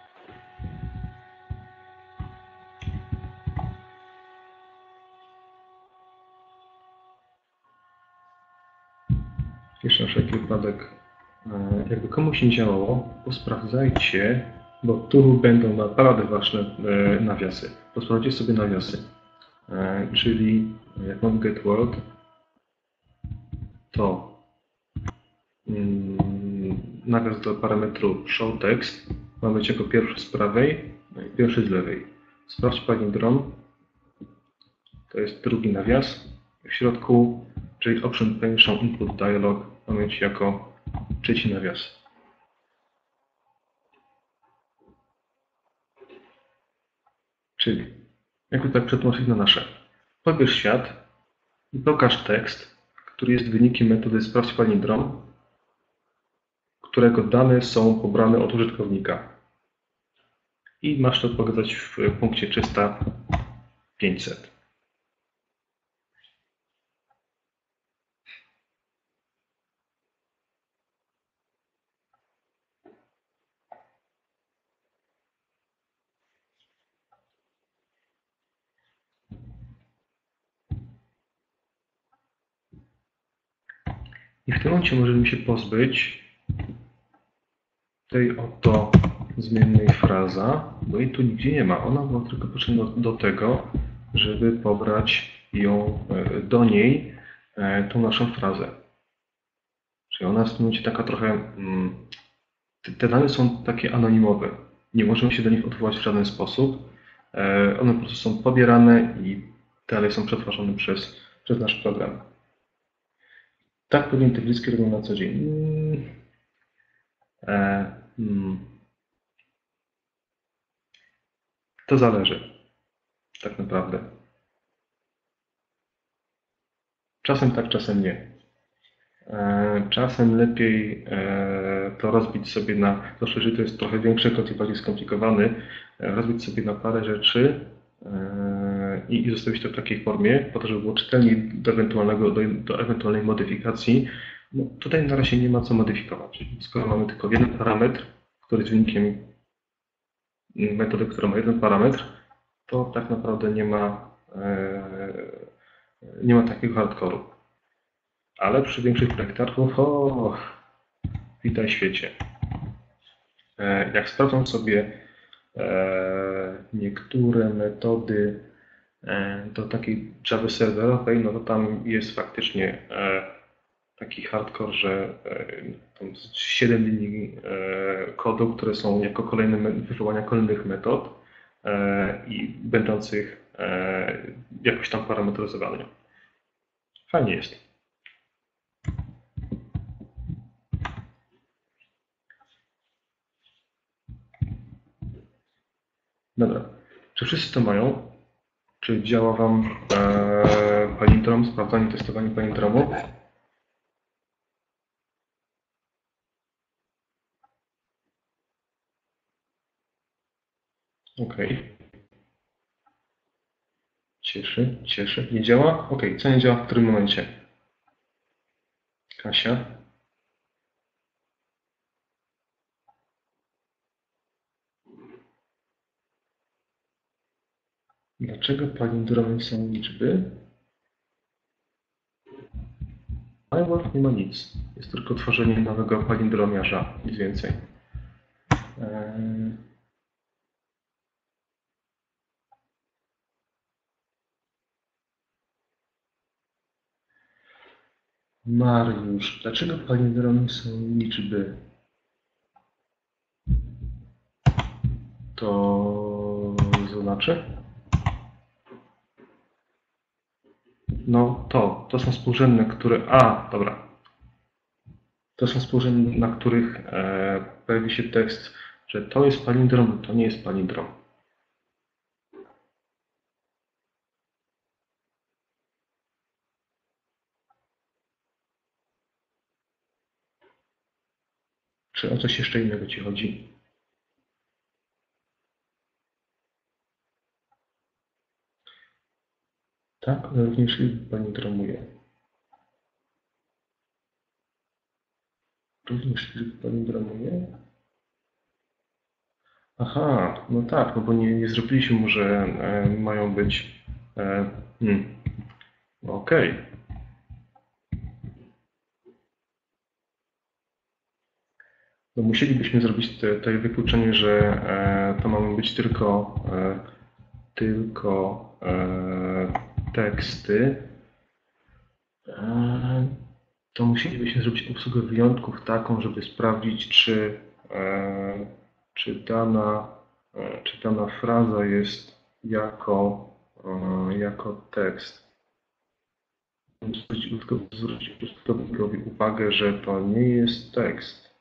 Jeszcze na wszelki wypadek, jakby komuś nie działało, posprawdzajcie, bo tu będą naprawdę ważne nawiasy. Posprawdźcie sobie nawiasy, czyli jak mam get word, to nawias do parametru show text ma być jako pierwszy z prawej, no i pierwszy z lewej. Sprawdź palindrom, to jest drugi nawias. W środku, czyli option pane show input dialog, ma być jako trzeci nawias. Czyli, jakby tak przetłumaczyć na nasze. Pobierz świat i pokaż tekst, który jest wynikiem metody sprawdź palindrom, którego dane są pobrane od użytkownika. I masz to pokazać w punkcie 300-500. I w tym momencie możemy się pozbyć tej oto zmiennej fraza, bo jej tu nigdzie nie ma. Ona była tylko potrzebna do tego, żeby pobrać ją do niej, tą naszą frazę. Czyli ona jest w tym momencie taka trochę... Te dane są takie anonimowe. Nie możemy się do nich odwołać w żaden sposób. One po prostu są pobierane i dalej są przetwarzane przez nasz program. Tak pewnie te bliskie robią na co dzień. To zależy, tak naprawdę. Czasem tak, czasem nie. Czasem lepiej to rozbić sobie na, zwłaszcza jeżeli to jest trochę większy kod i bardziej skomplikowany, rozbić sobie na parę rzeczy i zostawić to w takiej formie, po to, żeby było czytelniej do ewentualnej modyfikacji. No, tutaj na razie nie ma co modyfikować. Skoro mamy tylko jeden parametr, który jest wynikiem metody, która ma jeden parametr, to tak naprawdę nie ma takiego hardcore'u. Ale przy większych projektach, witaj świecie. Jak sprawdzam sobie niektóre metody do takiej Java serwerowej, no to tam jest faktycznie taki hardcore, że tam 7 linii kodu, które są jako kolejne wywołania kolejnych metod i będących jakoś tam parametryzowanych. Fajnie jest. Dobra. Czy wszyscy to mają? Czy działa Wam palindrom, sprawdzanie, testowanie palindromu. OK. Cieszy. Nie działa? OK. Co nie działa w którym momencie? Kasia? Dlaczego palindromy są liczby? MyWorld nie ma nic. Jest tylko tworzenie nowego palindromiarza. Nic więcej. Mariusz, dlaczego palindromy są liczby? To znaczy? No to są współrzędne, które... dobra. To są współrzędne, na których pojawi się tekst, że to jest palindrom, to nie jest palindrom. Czy o coś jeszcze innego Ci chodzi? Tak, ale również liczby palindromuje. Również liczby palindromuje? Aha, no tak, no bo nie zrobiliśmy mu, że mają być... Okej. No musielibyśmy zrobić tutaj wykluczenie, że to mają być tylko teksty. To musielibyśmy zrobić obsługę wyjątków taką, żeby sprawdzić, czy dana fraza jest jako tekst. Zwrócić użytkownikowi uwagę, że to nie jest tekst.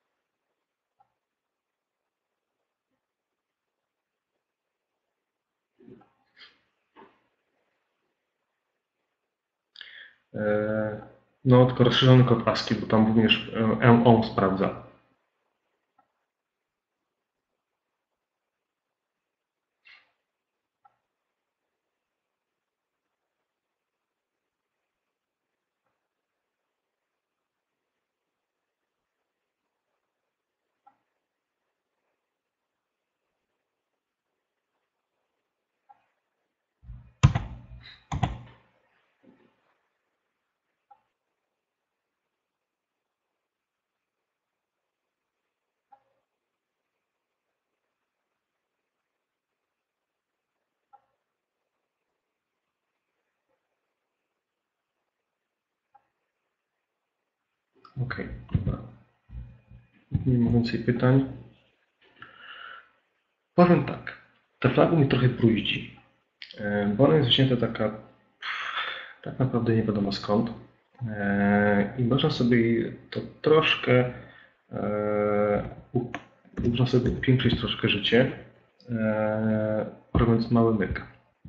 No, tylko rozszerzony kod ASCII, bo tam również on sprawdza. Okej, dobra. Nie ma więcej pytań. Powiem tak. Ta flaga mi trochę bruździ, bo ona jest wzięta taka tak naprawdę nie wiadomo skąd. I można sobie to troszkę można sobie upiększyć troszkę życie, robiąc mały myk.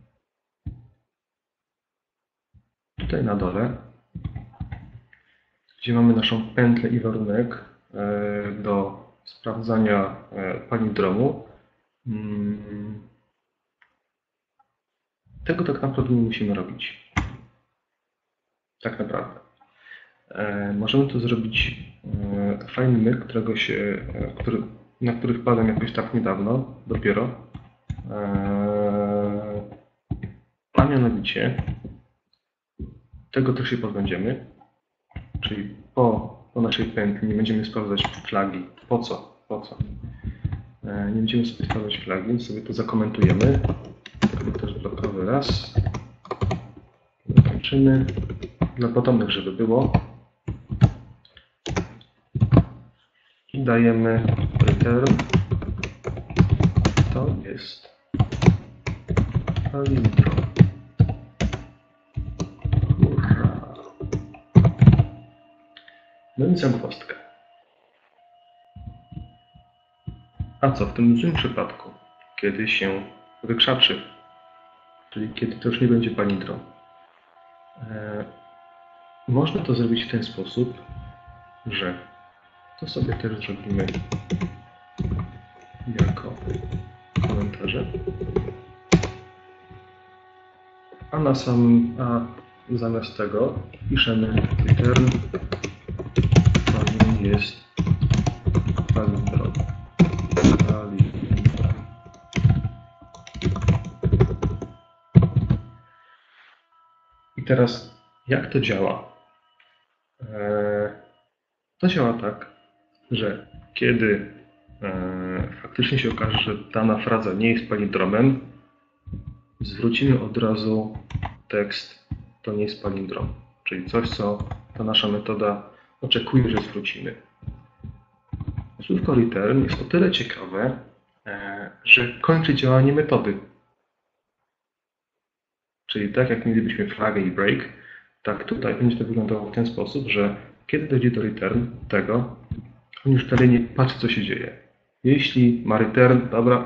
Tutaj na dole, gdzie mamy naszą pętlę i warunek do sprawdzania palindromu, tego tak naprawdę nie musimy robić. Tak naprawdę. Możemy to zrobić fajny myk, na który wpadłem jakoś tak niedawno, dopiero. A mianowicie, tego też się pozbędziemy, czyli po naszej pętli nie będziemy sprawdzać flagi. Po co? Nie będziemy sobie sprawdzać flagi, więc sobie to zakomentujemy. Tylko też blokowy raz. Kończymy. Dla potomnych, żeby było. I dajemy return. To jest palindrom. Hurra. No i zagwozdkę. A co w tym złym przypadku? Kiedy się wykrzaczy, czyli kiedy to już nie będzie palindrom. Można to zrobić w ten sposób, że to sobie też zrobimy jako komentarze, a zamiast tego piszemy return jest palindrom. I teraz jak to działa? To działa tak, że kiedy faktycznie się okaże, że dana fraza nie jest palindromem, zwrócimy od razu tekst to nie jest palindrom, czyli coś, co ta nasza metoda oczekuje, że zwrócimy. Słówko return jest o tyle ciekawe, że kończy działanie metody. Czyli tak jak mielibyśmy flagę i break, tak tutaj będzie to wyglądało w ten sposób, że kiedy dojdzie do return tego, on już dalej nie patrzy, co się dzieje. Jeśli ma return, dobra,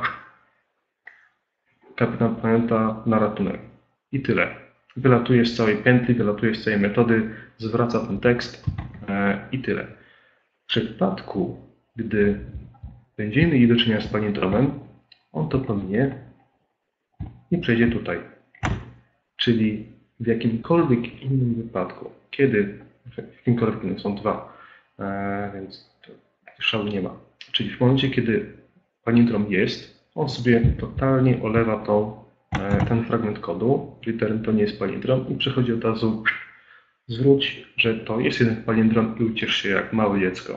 kapitan pamięta na ratunek. I tyle. Wylatuje z całej pętli, wylatuje z całej metody, zwraca ten tekst i tyle. W przypadku, gdy będziemy mieli do czynienia z palindromem, on to pominie i przejdzie tutaj. Czyli w jakimkolwiek innym wypadku, w jakimkolwiek innym są dwa, więc szału nie ma. Czyli w momencie, kiedy palindrom jest, on sobie totalnie olewa ten fragment kodu, return to nie jest palindrom i przechodzi od razu zwróć, że to jest jeden palindrom i uciesz się jak małe dziecko.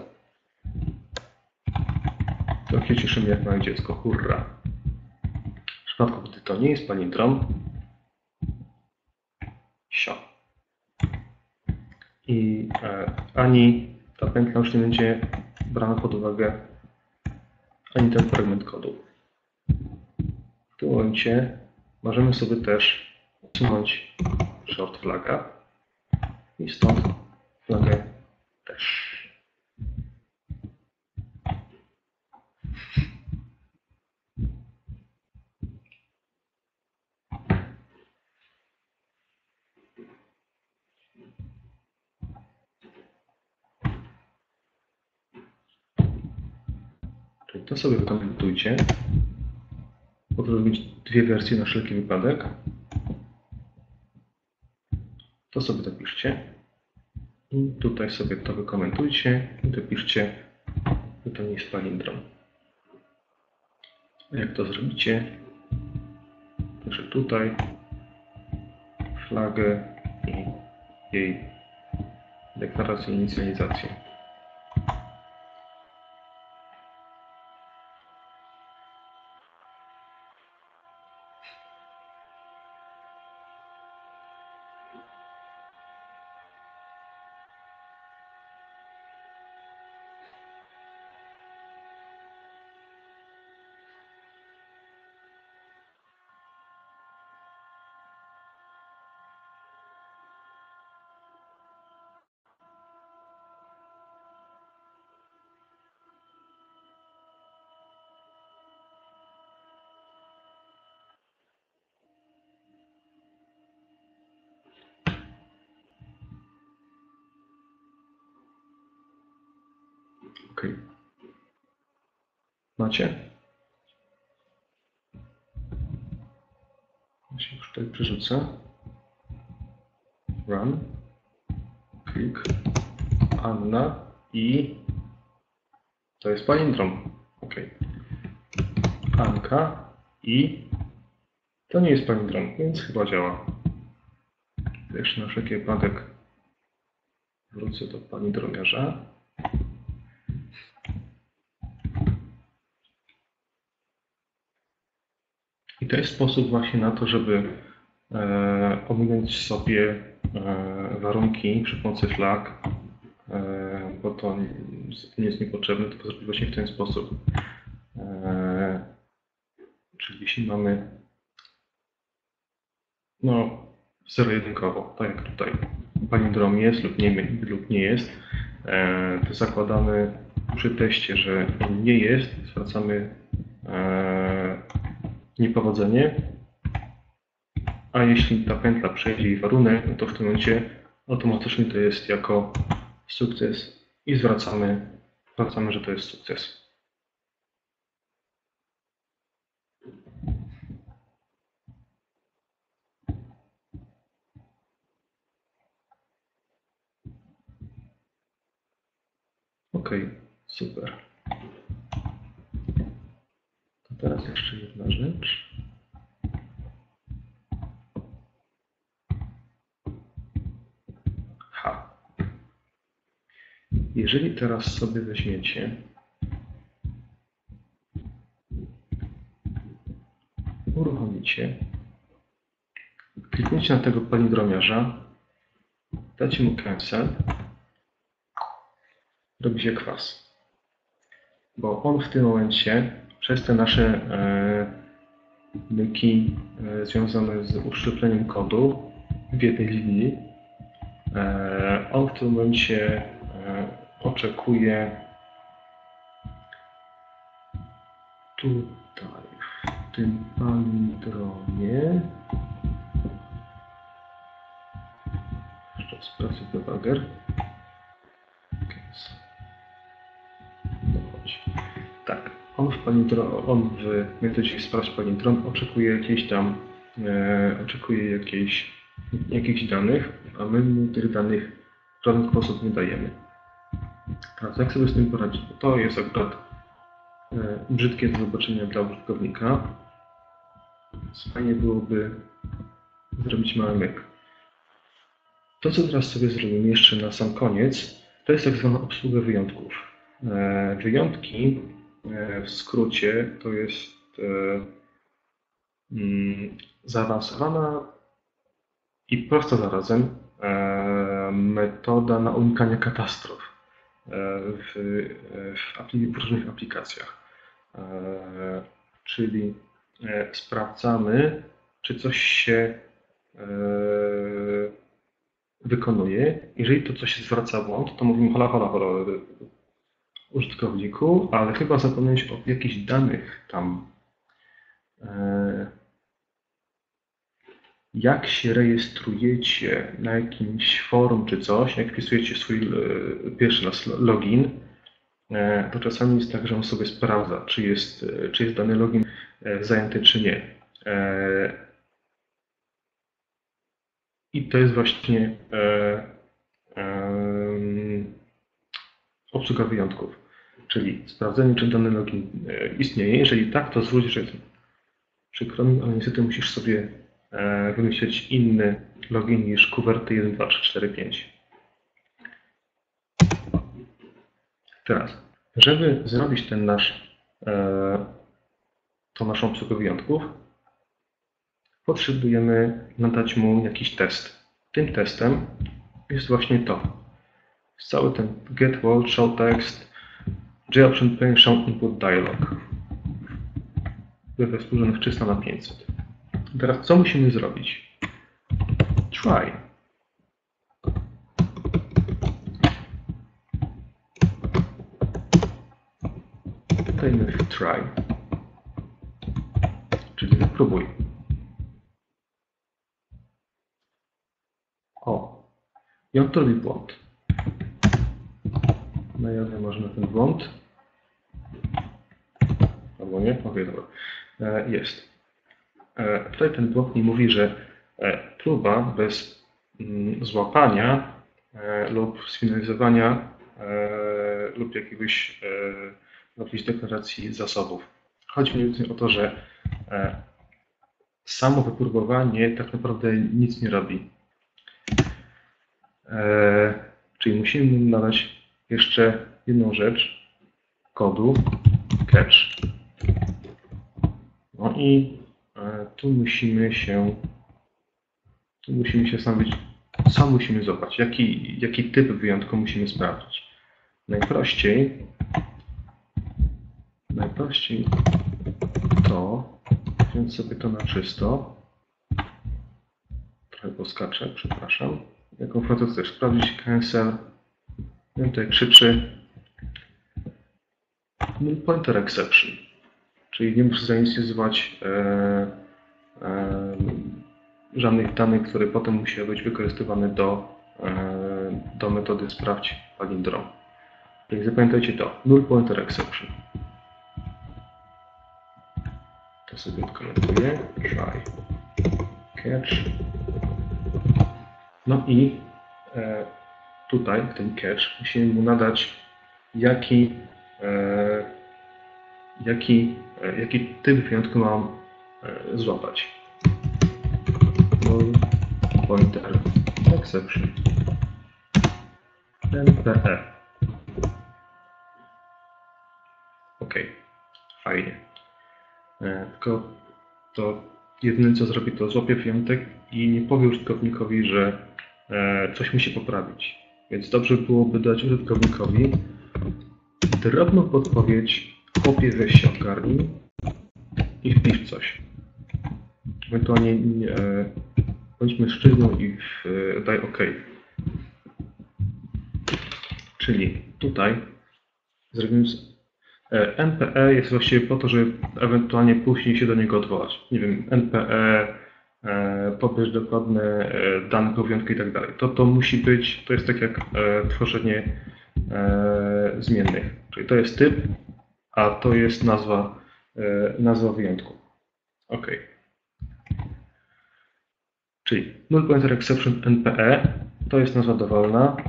To się cieszymy jak małe dziecko, hurra. W przypadku, gdy to nie jest palindrom, sio. I ani ta pętla już nie będzie brana pod uwagę, ani ten fragment kodu. W tym momencie możemy sobie też usunąć short flaga i stąd flagę też. Czyli to sobie wykomentujcie. Po to, żeby mieć dwie wersje na wszelki wypadek. To sobie dopiszcie. I tutaj sobie to wykomentujcie i dopiszcie, że to nie jest palindrom. A jak to zrobicie? Proszę tutaj flagę i jej deklarację inicjalizacji. OK. Macie? Ja się już tutaj przerzucę. Run. Klik. Anna i to jest palindrom. OK. Anka i to nie jest palindrom, więc chyba działa. Jeszcze na wszelki wypadek wrócę do palindromiarza. I to jest sposób właśnie na to, żeby ominąć sobie warunki przy pomocy flag, bo to nie jest niepotrzebne, to zrobić właśnie w ten sposób. Czyli jeśli mamy zero-jedynkowo, tak jak tutaj palindrom jest lub nie jest, to zakładamy przy teście, że nie jest, zwracamy niepowodzenie a jeśli ta pętla przejdzie jej warunek, no to w tym momencie automatycznie to jest jako sukces i zwracamy, że to jest sukces. OK, super. To teraz jeszcze jedna rzecz. Jeżeli teraz sobie weźmiecie uruchomicie, klikniecie na tego palindromiarza, dacie mu cancel, robi się kwas. Bo on w tym momencie przez te nasze myki związane z uszczupleniem kodu w jednej linii, on w tym momencie oczekuje tutaj, w tym palindromie. Jeszcze sprawdzę debugger. Tak, on w metodzie sprawdź palindrom oczekuje jakieś tam, jakichś danych, a my mu tych danych w żaden sposób nie dajemy. Teraz jak sobie z tym poradzić? To jest akurat brzydkie do zobaczenia dla użytkownika. Fajnie byłoby zrobić mały myk. To, co teraz sobie zrobimy jeszcze na sam koniec, to jest tak zwana obsługa wyjątków. Wyjątki w skrócie to jest zaawansowana i prosta zarazem metoda na unikanie katastrof w różnych aplikacjach. Czyli sprawdzamy, czy coś się wykonuje. Jeżeli to coś zwraca błąd, to mówimy hola, użytkowniku, ale chyba zapomnieć o jakichś danych tam. Jak się rejestrujecie na jakimś forum czy coś, jak wpisujecie swój pierwszy raz login, to czasami jest tak, że on sobie sprawdza, czy jest dany login zajęty, czy nie. I to jest właśnie obsługa wyjątków, czyli sprawdzenie, czy dany login istnieje. Jeżeli tak, to zwróć, że przykro mi, ale niestety musisz sobie wymyśleć inny login niż kuwerty 1, 2, 3, 4, 5. Teraz, żeby zrobić tą naszą obsługę wyjątków, potrzebujemy nadać mu jakiś test. Tym testem jest właśnie to. Cały ten get world, show text, JOption pane, show input dialog. We współrzędnych 300 na 500. Teraz co musimy zrobić? Try. Dajmy w try. Czyli wypróbuj. O. I on to robi błąd. Najadę może na ten błąd. Albo nie? Ok, dobra. Jest. Tutaj ten błąd mi mówi, że próba bez złapania lub sfinalizowania lub jakiejś deklaracji zasobów. Chodzi mi o to, że samo wypróbowanie tak naprawdę nic nie robi. Czyli musimy nadać jeszcze jedną rzecz kodu catch. No i tu musimy się zastanowić, co musimy zobaczyć, jaki typ wyjątku musimy sprawdzić. Najprościej to wziąć sobie to na czysto. Trochę poskaczę, przepraszam. Jaką frazę chcesz sprawdzić? Cancel. I tutaj krzyczy null pointer exception. Czyli nie musisz zainicjować żadnych danych, które potem musiały być wykorzystywane do metody sprawdź palindrom. Czyli zapamiętajcie to. Null pointer exception. To sobie odkomentuję. Try. Catch. No i tutaj, w tym catch, musimy mu nadać jaki typ wyjątku mam złapać. Null pointer exception. NPE. OK. Fajnie. Tylko to jedyne co zrobi, to złapie wyjątek i nie powie użytkownikowi, że coś musi poprawić. Więc dobrze byłoby dać użytkownikowi drobną podpowiedź: chłopie, weź się ogarnij i wpisz coś. Ewentualnie bądźmy sztywną i daj OK. Czyli tutaj zrobimy NPE jest właściwie po to, żeby ewentualnie później się do niego odwołać. Nie wiem, NPE, pobierz dokładne dane wyjątku i tak dalej. To musi być, to jest tak jak tworzenie zmiennych. Czyli to jest typ, a to jest nazwa wyjątku. OK. Czyli null pointer exception NPE to jest nazwa dowolna.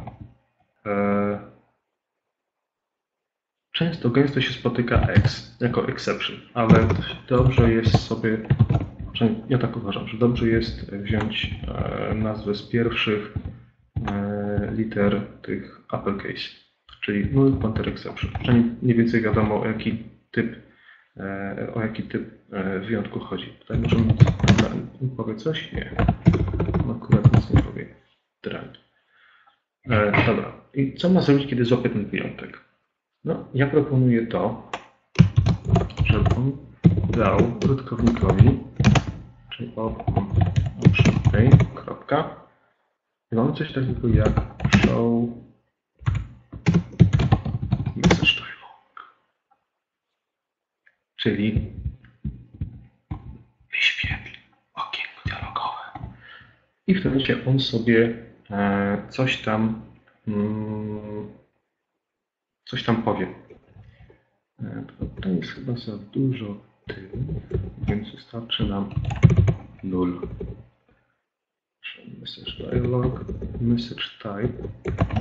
Gęsto się spotyka X jako exception, ale dobrze jest sobie, ja tak uważam, że dobrze jest wziąć nazwę z pierwszych liter tych uppercase, czyli null pointer exception. Przynajmniej mniej więcej wiadomo, o jaki typ wyjątku chodzi. Tutaj możemy powie coś? Nie. Akurat nic nie powie. Dobra. I co ma zrobić, kiedy złapie ten wyjątek? No, ja proponuję to, żeby on dał użytkownikowi, czyli option kropka, i mamy coś takiego jak show message dialog, czyli wyświetl okienko dialogowe. I w tym momencie on sobie coś tam powie. To jest chyba za dużo tyłu, więc wystarczy nam null. Message dialog, message type.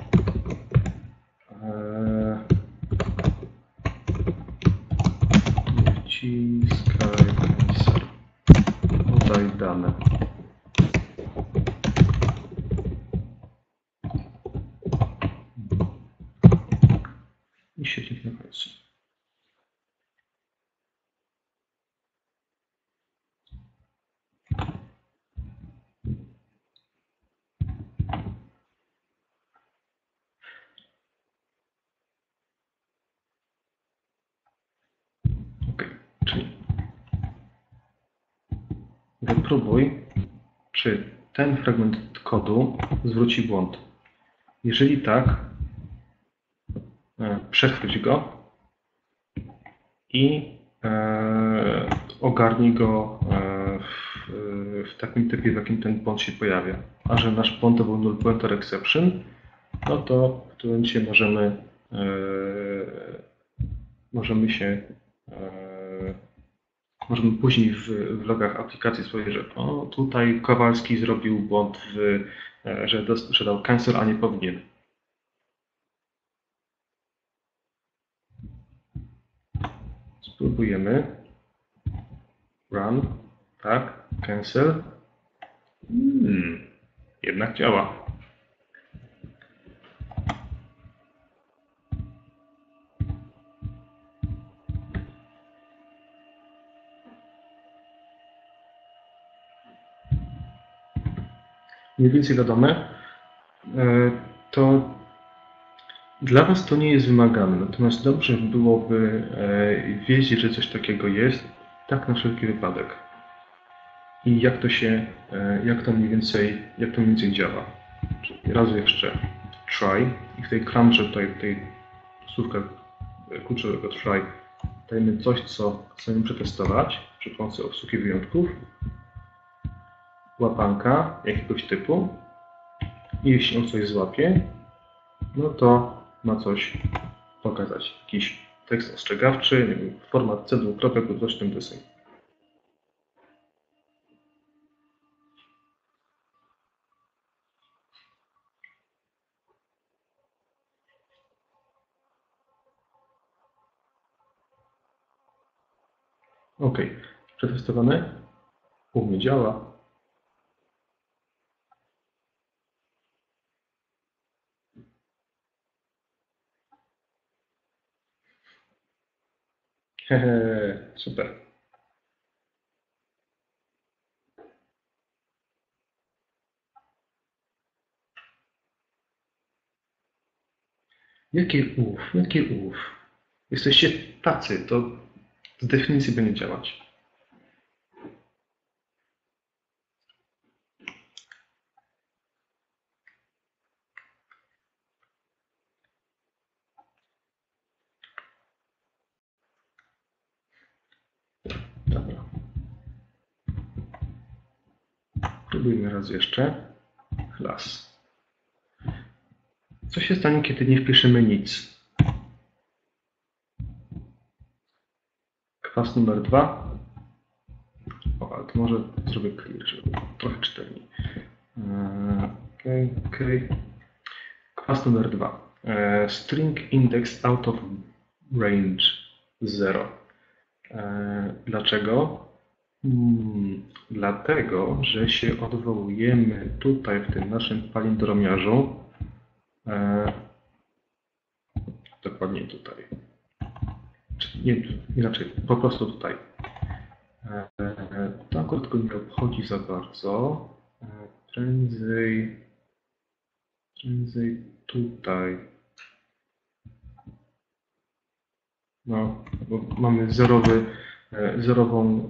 Wciskaj answer. Podaj dane. I siedzi na końcu. OK, czyli wypróbuj, czy ten fragment kodu zwróci błąd. Jeżeli tak, przechwyć go i ogarnij go w takim typie, w jakim ten błąd się pojawia. A że nasz błąd to był null pointer exception, no to w tym momencie możemy później w logach aplikacji powiedzieć, że tutaj Kowalski zrobił błąd, że dał cancel, a nie powinien. Spróbujemy. Run. Tak. Cancel. Jednak działa. Mniej więcej wiadome, to dla Was to nie jest wymagane, natomiast dobrze byłoby wiedzieć, że coś takiego jest, tak na wszelki wypadek. I jak to mniej więcej działa. Czyli raz jeszcze try i w tej klamrze tutaj, w tej słówka kluczowego try dajemy coś, co chcemy przetestować przy pomocy obsługi wyjątków. łapanka jakiegoś typu i jeśli on coś złapie, no to ma coś pokazać. Jakiś tekst ostrzegawczy, nie wiem, format C dwukropek lub coś w tym deseń. OK. Przetestowane? U mnie działa. Hehe, super. Jakie ów? Jakie ów? Jesteście tacy, to z definicji będzie działać. Dobra. Próbujmy raz jeszcze. Class. Co się stanie, kiedy nie wpiszemy nic? Kwas numer 2. O, ale to może zrobię clear, żeby było trochę czytelniej. OK. Kwas numer 2. String index out of range 0. Dlaczego? Dlatego, że się odwołujemy tutaj w tym naszym palindromiarzu, dokładnie tutaj, nie, inaczej, po prostu tutaj. To akurat go nie obchodzi za bardzo, prędzej tutaj. No, bo mamy zerową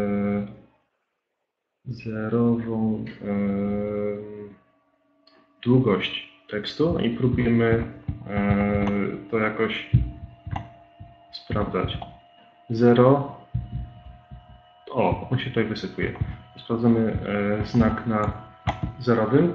długość tekstu i próbujemy to jakoś sprawdzać. 0. O, on się tutaj wysypuje. Sprawdzamy znak na zerowym.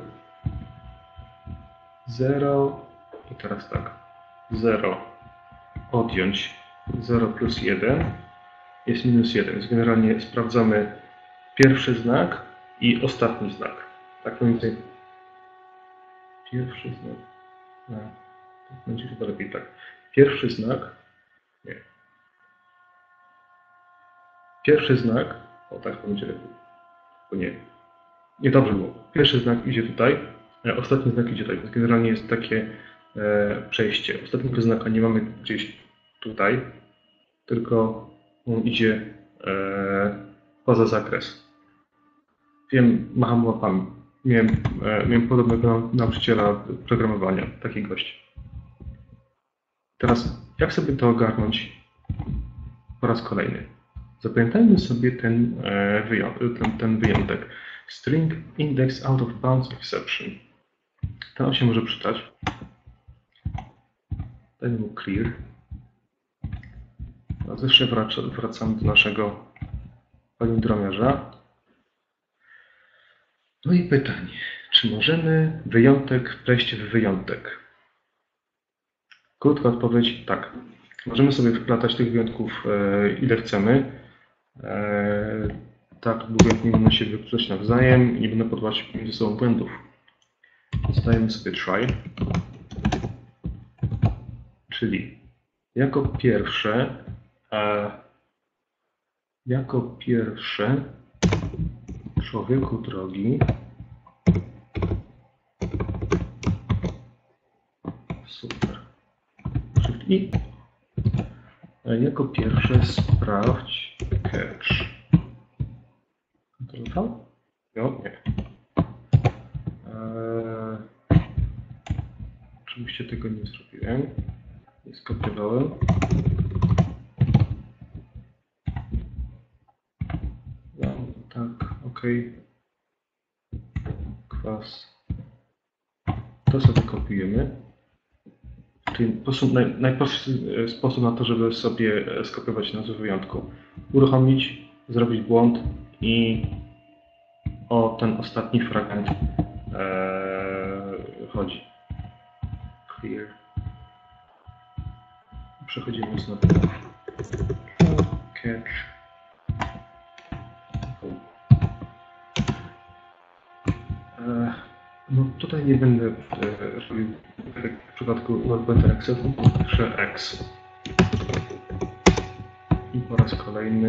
0 i teraz tak. 0 odjąć 0 plus 1 jest minus 1. Więc generalnie sprawdzamy pierwszy znak i ostatni znak. Tak mniej więcej. Pierwszy znak. No, to będzie chyba lepiej tak. Pierwszy znak. Nie. Pierwszy znak. O, tak to będzie lepiej. O nie. Nie dobrze było. Pierwszy znak idzie tutaj, ostatni znak idzie tutaj. Więc generalnie jest takie przejście. Ostatniego znaka nie mamy gdzieś tutaj, tylko on idzie poza zakres. Wiem, macham łapami. Miałem podobnego nauczyciela programowania, taki gość. Teraz, jak sobie to ogarnąć po raz kolejny? Zapamiętajmy sobie ten wyjątek. String index out of bounds exception. To nam się może przydać. Dajmy mu clear. Teraz jeszcze wracamy do naszego palindromiarza. No i pytanie, czy możemy wyjątek wpleść w wyjątek? Krótka odpowiedź, tak. Możemy sobie wplatać tych wyjątków ile chcemy. Tak, wyjątki nie będą się wykluczać nawzajem i nie będą podawać między sobą błędów. Dodajemy sobie try. Czyli jako pierwsze człowieku drogi, super, i jako pierwsze sprawdź catch. Ctrl V? No, nie. Oczywiście tego nie zrobiłem. Nie skopiowałem. No, tak, OK. Kwas. To sobie kopiujemy. Czyli po prostu najprostszy sposób na to, żeby sobie skopiować nazwę wyjątku. Uruchomić, zrobić błąd i o ten ostatni fragment chodzi. Clear. Przechodzimy znowu. Catch. No tutaj nie będę robił w przypadku null-pointer exception, piszę x. I po raz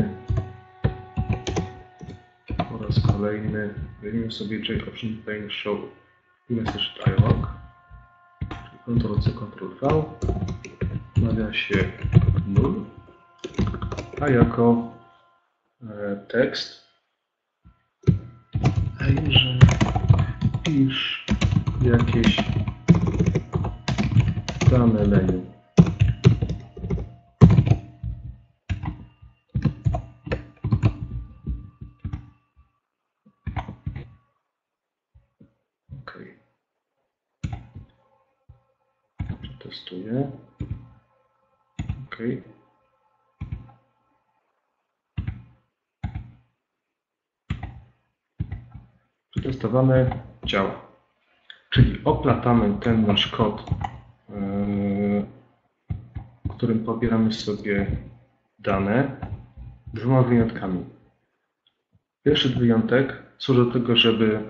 kolejny weźmiemy sobie JOption pane show message dialog, Ctrl-C, Ctrl-V, w nawiasie 0, a jako tekst że pisz jakieś dane menu. OK. Przetestuję. OK. Przetestowane działa. Czyli oplatamy ten nasz kod, w którym pobieramy sobie dane, dwoma wyjątkami. Pierwszy wyjątek służy do tego, żeby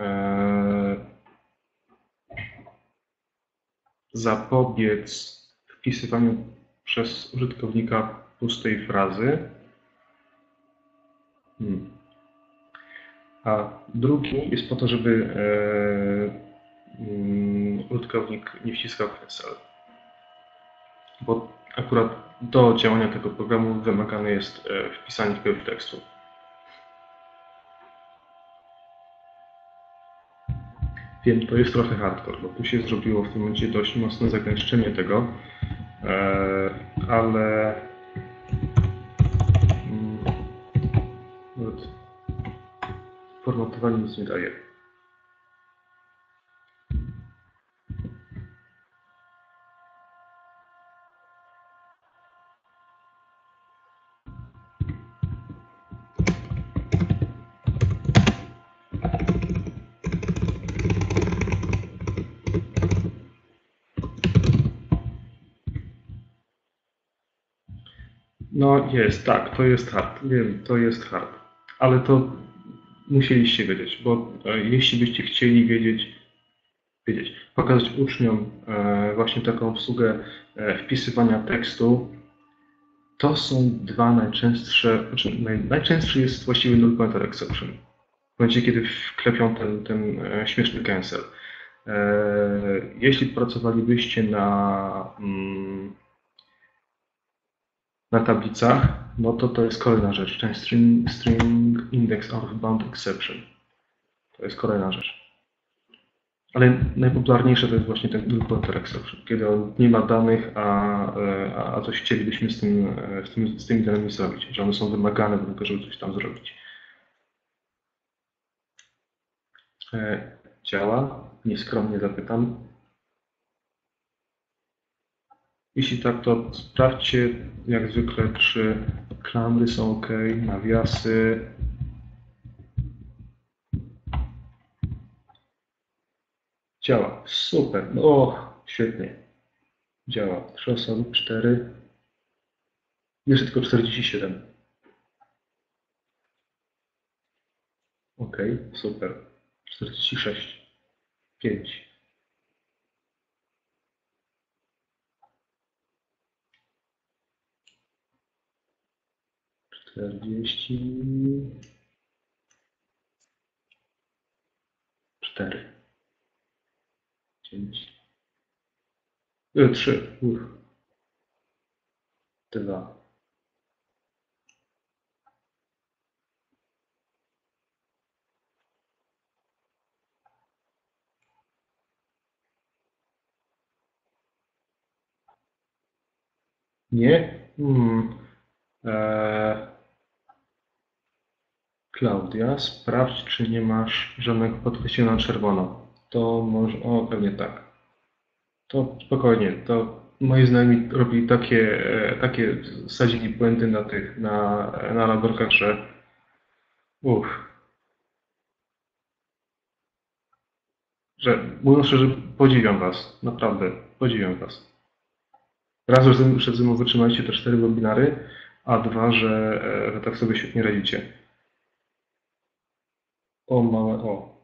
zapobiec wpisywaniu przez użytkownika pustej frazy. A drugi jest po to, żeby użytkownik nie wciskał cancel. Bo akurat do działania tego programu wymagane jest wpisanie takiego tekstu. Wiem, to jest trochę hardcore, bo tu się zrobiło w tym momencie dość mocne zagęszczenie tego, ale formatowanie nic nie daje. No jest, tak, to jest hard. Wiem, to jest hard. Ale to musieliście wiedzieć, bo jeśli byście chcieli wiedzieć, pokazać uczniom właśnie taką usługę wpisywania tekstu, to są dwa najczęstsze, znaczy najczęstszy jest właściwie null-pointer exception. W momencie, kiedy wklepią ten śmieszny cancel. Jeśli pracowalibyście na tablicach, no to jest kolejna rzecz. Ten string index out of bound exception. To jest kolejna rzecz. Ale najpopularniejsze to jest właśnie ten null-pointer exception, kiedy on nie ma danych, a coś chcielibyśmy z tymi danymi zrobić, że one są wymagane do tego, żeby coś tam zrobić. Działa? Nieskromnie zapytam. Jeśli tak, to sprawdźcie jak zwykle, czy klamry są OK, nawiasy. Działa. Super. O, świetnie. Działa. 3 osoby, 4. Jeszcze tylko 47. OK, super. 46. 5. 44. 5. 3. 2. Nie? Klaudia, sprawdź, czy nie masz żadnego podkreślenia na czerwono. To może... O, pewnie tak. To spokojnie. To moi znajomi robili takie sadzili błędy na laborkach, że... że mówiąc szczerze, podziwiam Was. Naprawdę, podziwiam Was. Raz, że ze mną wytrzymaliście te 4 webinary, a dwa, że tak sobie świetnie radzicie. O, małe o.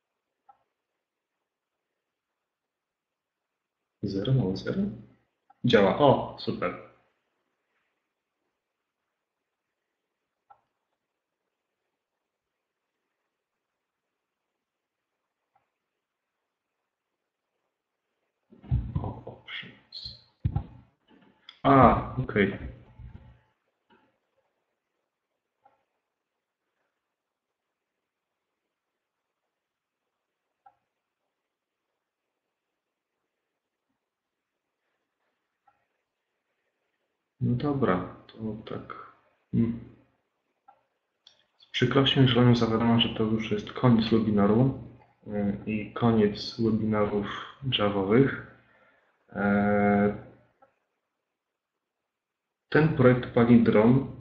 0, małe 0? Działa. O, super. O, options. A, okej. No dobra, to tak. Z przykrością żelam zawiadamiam, że to już jest koniec webinaru i koniec webinarów Javowych. Ten projekt Pani Dron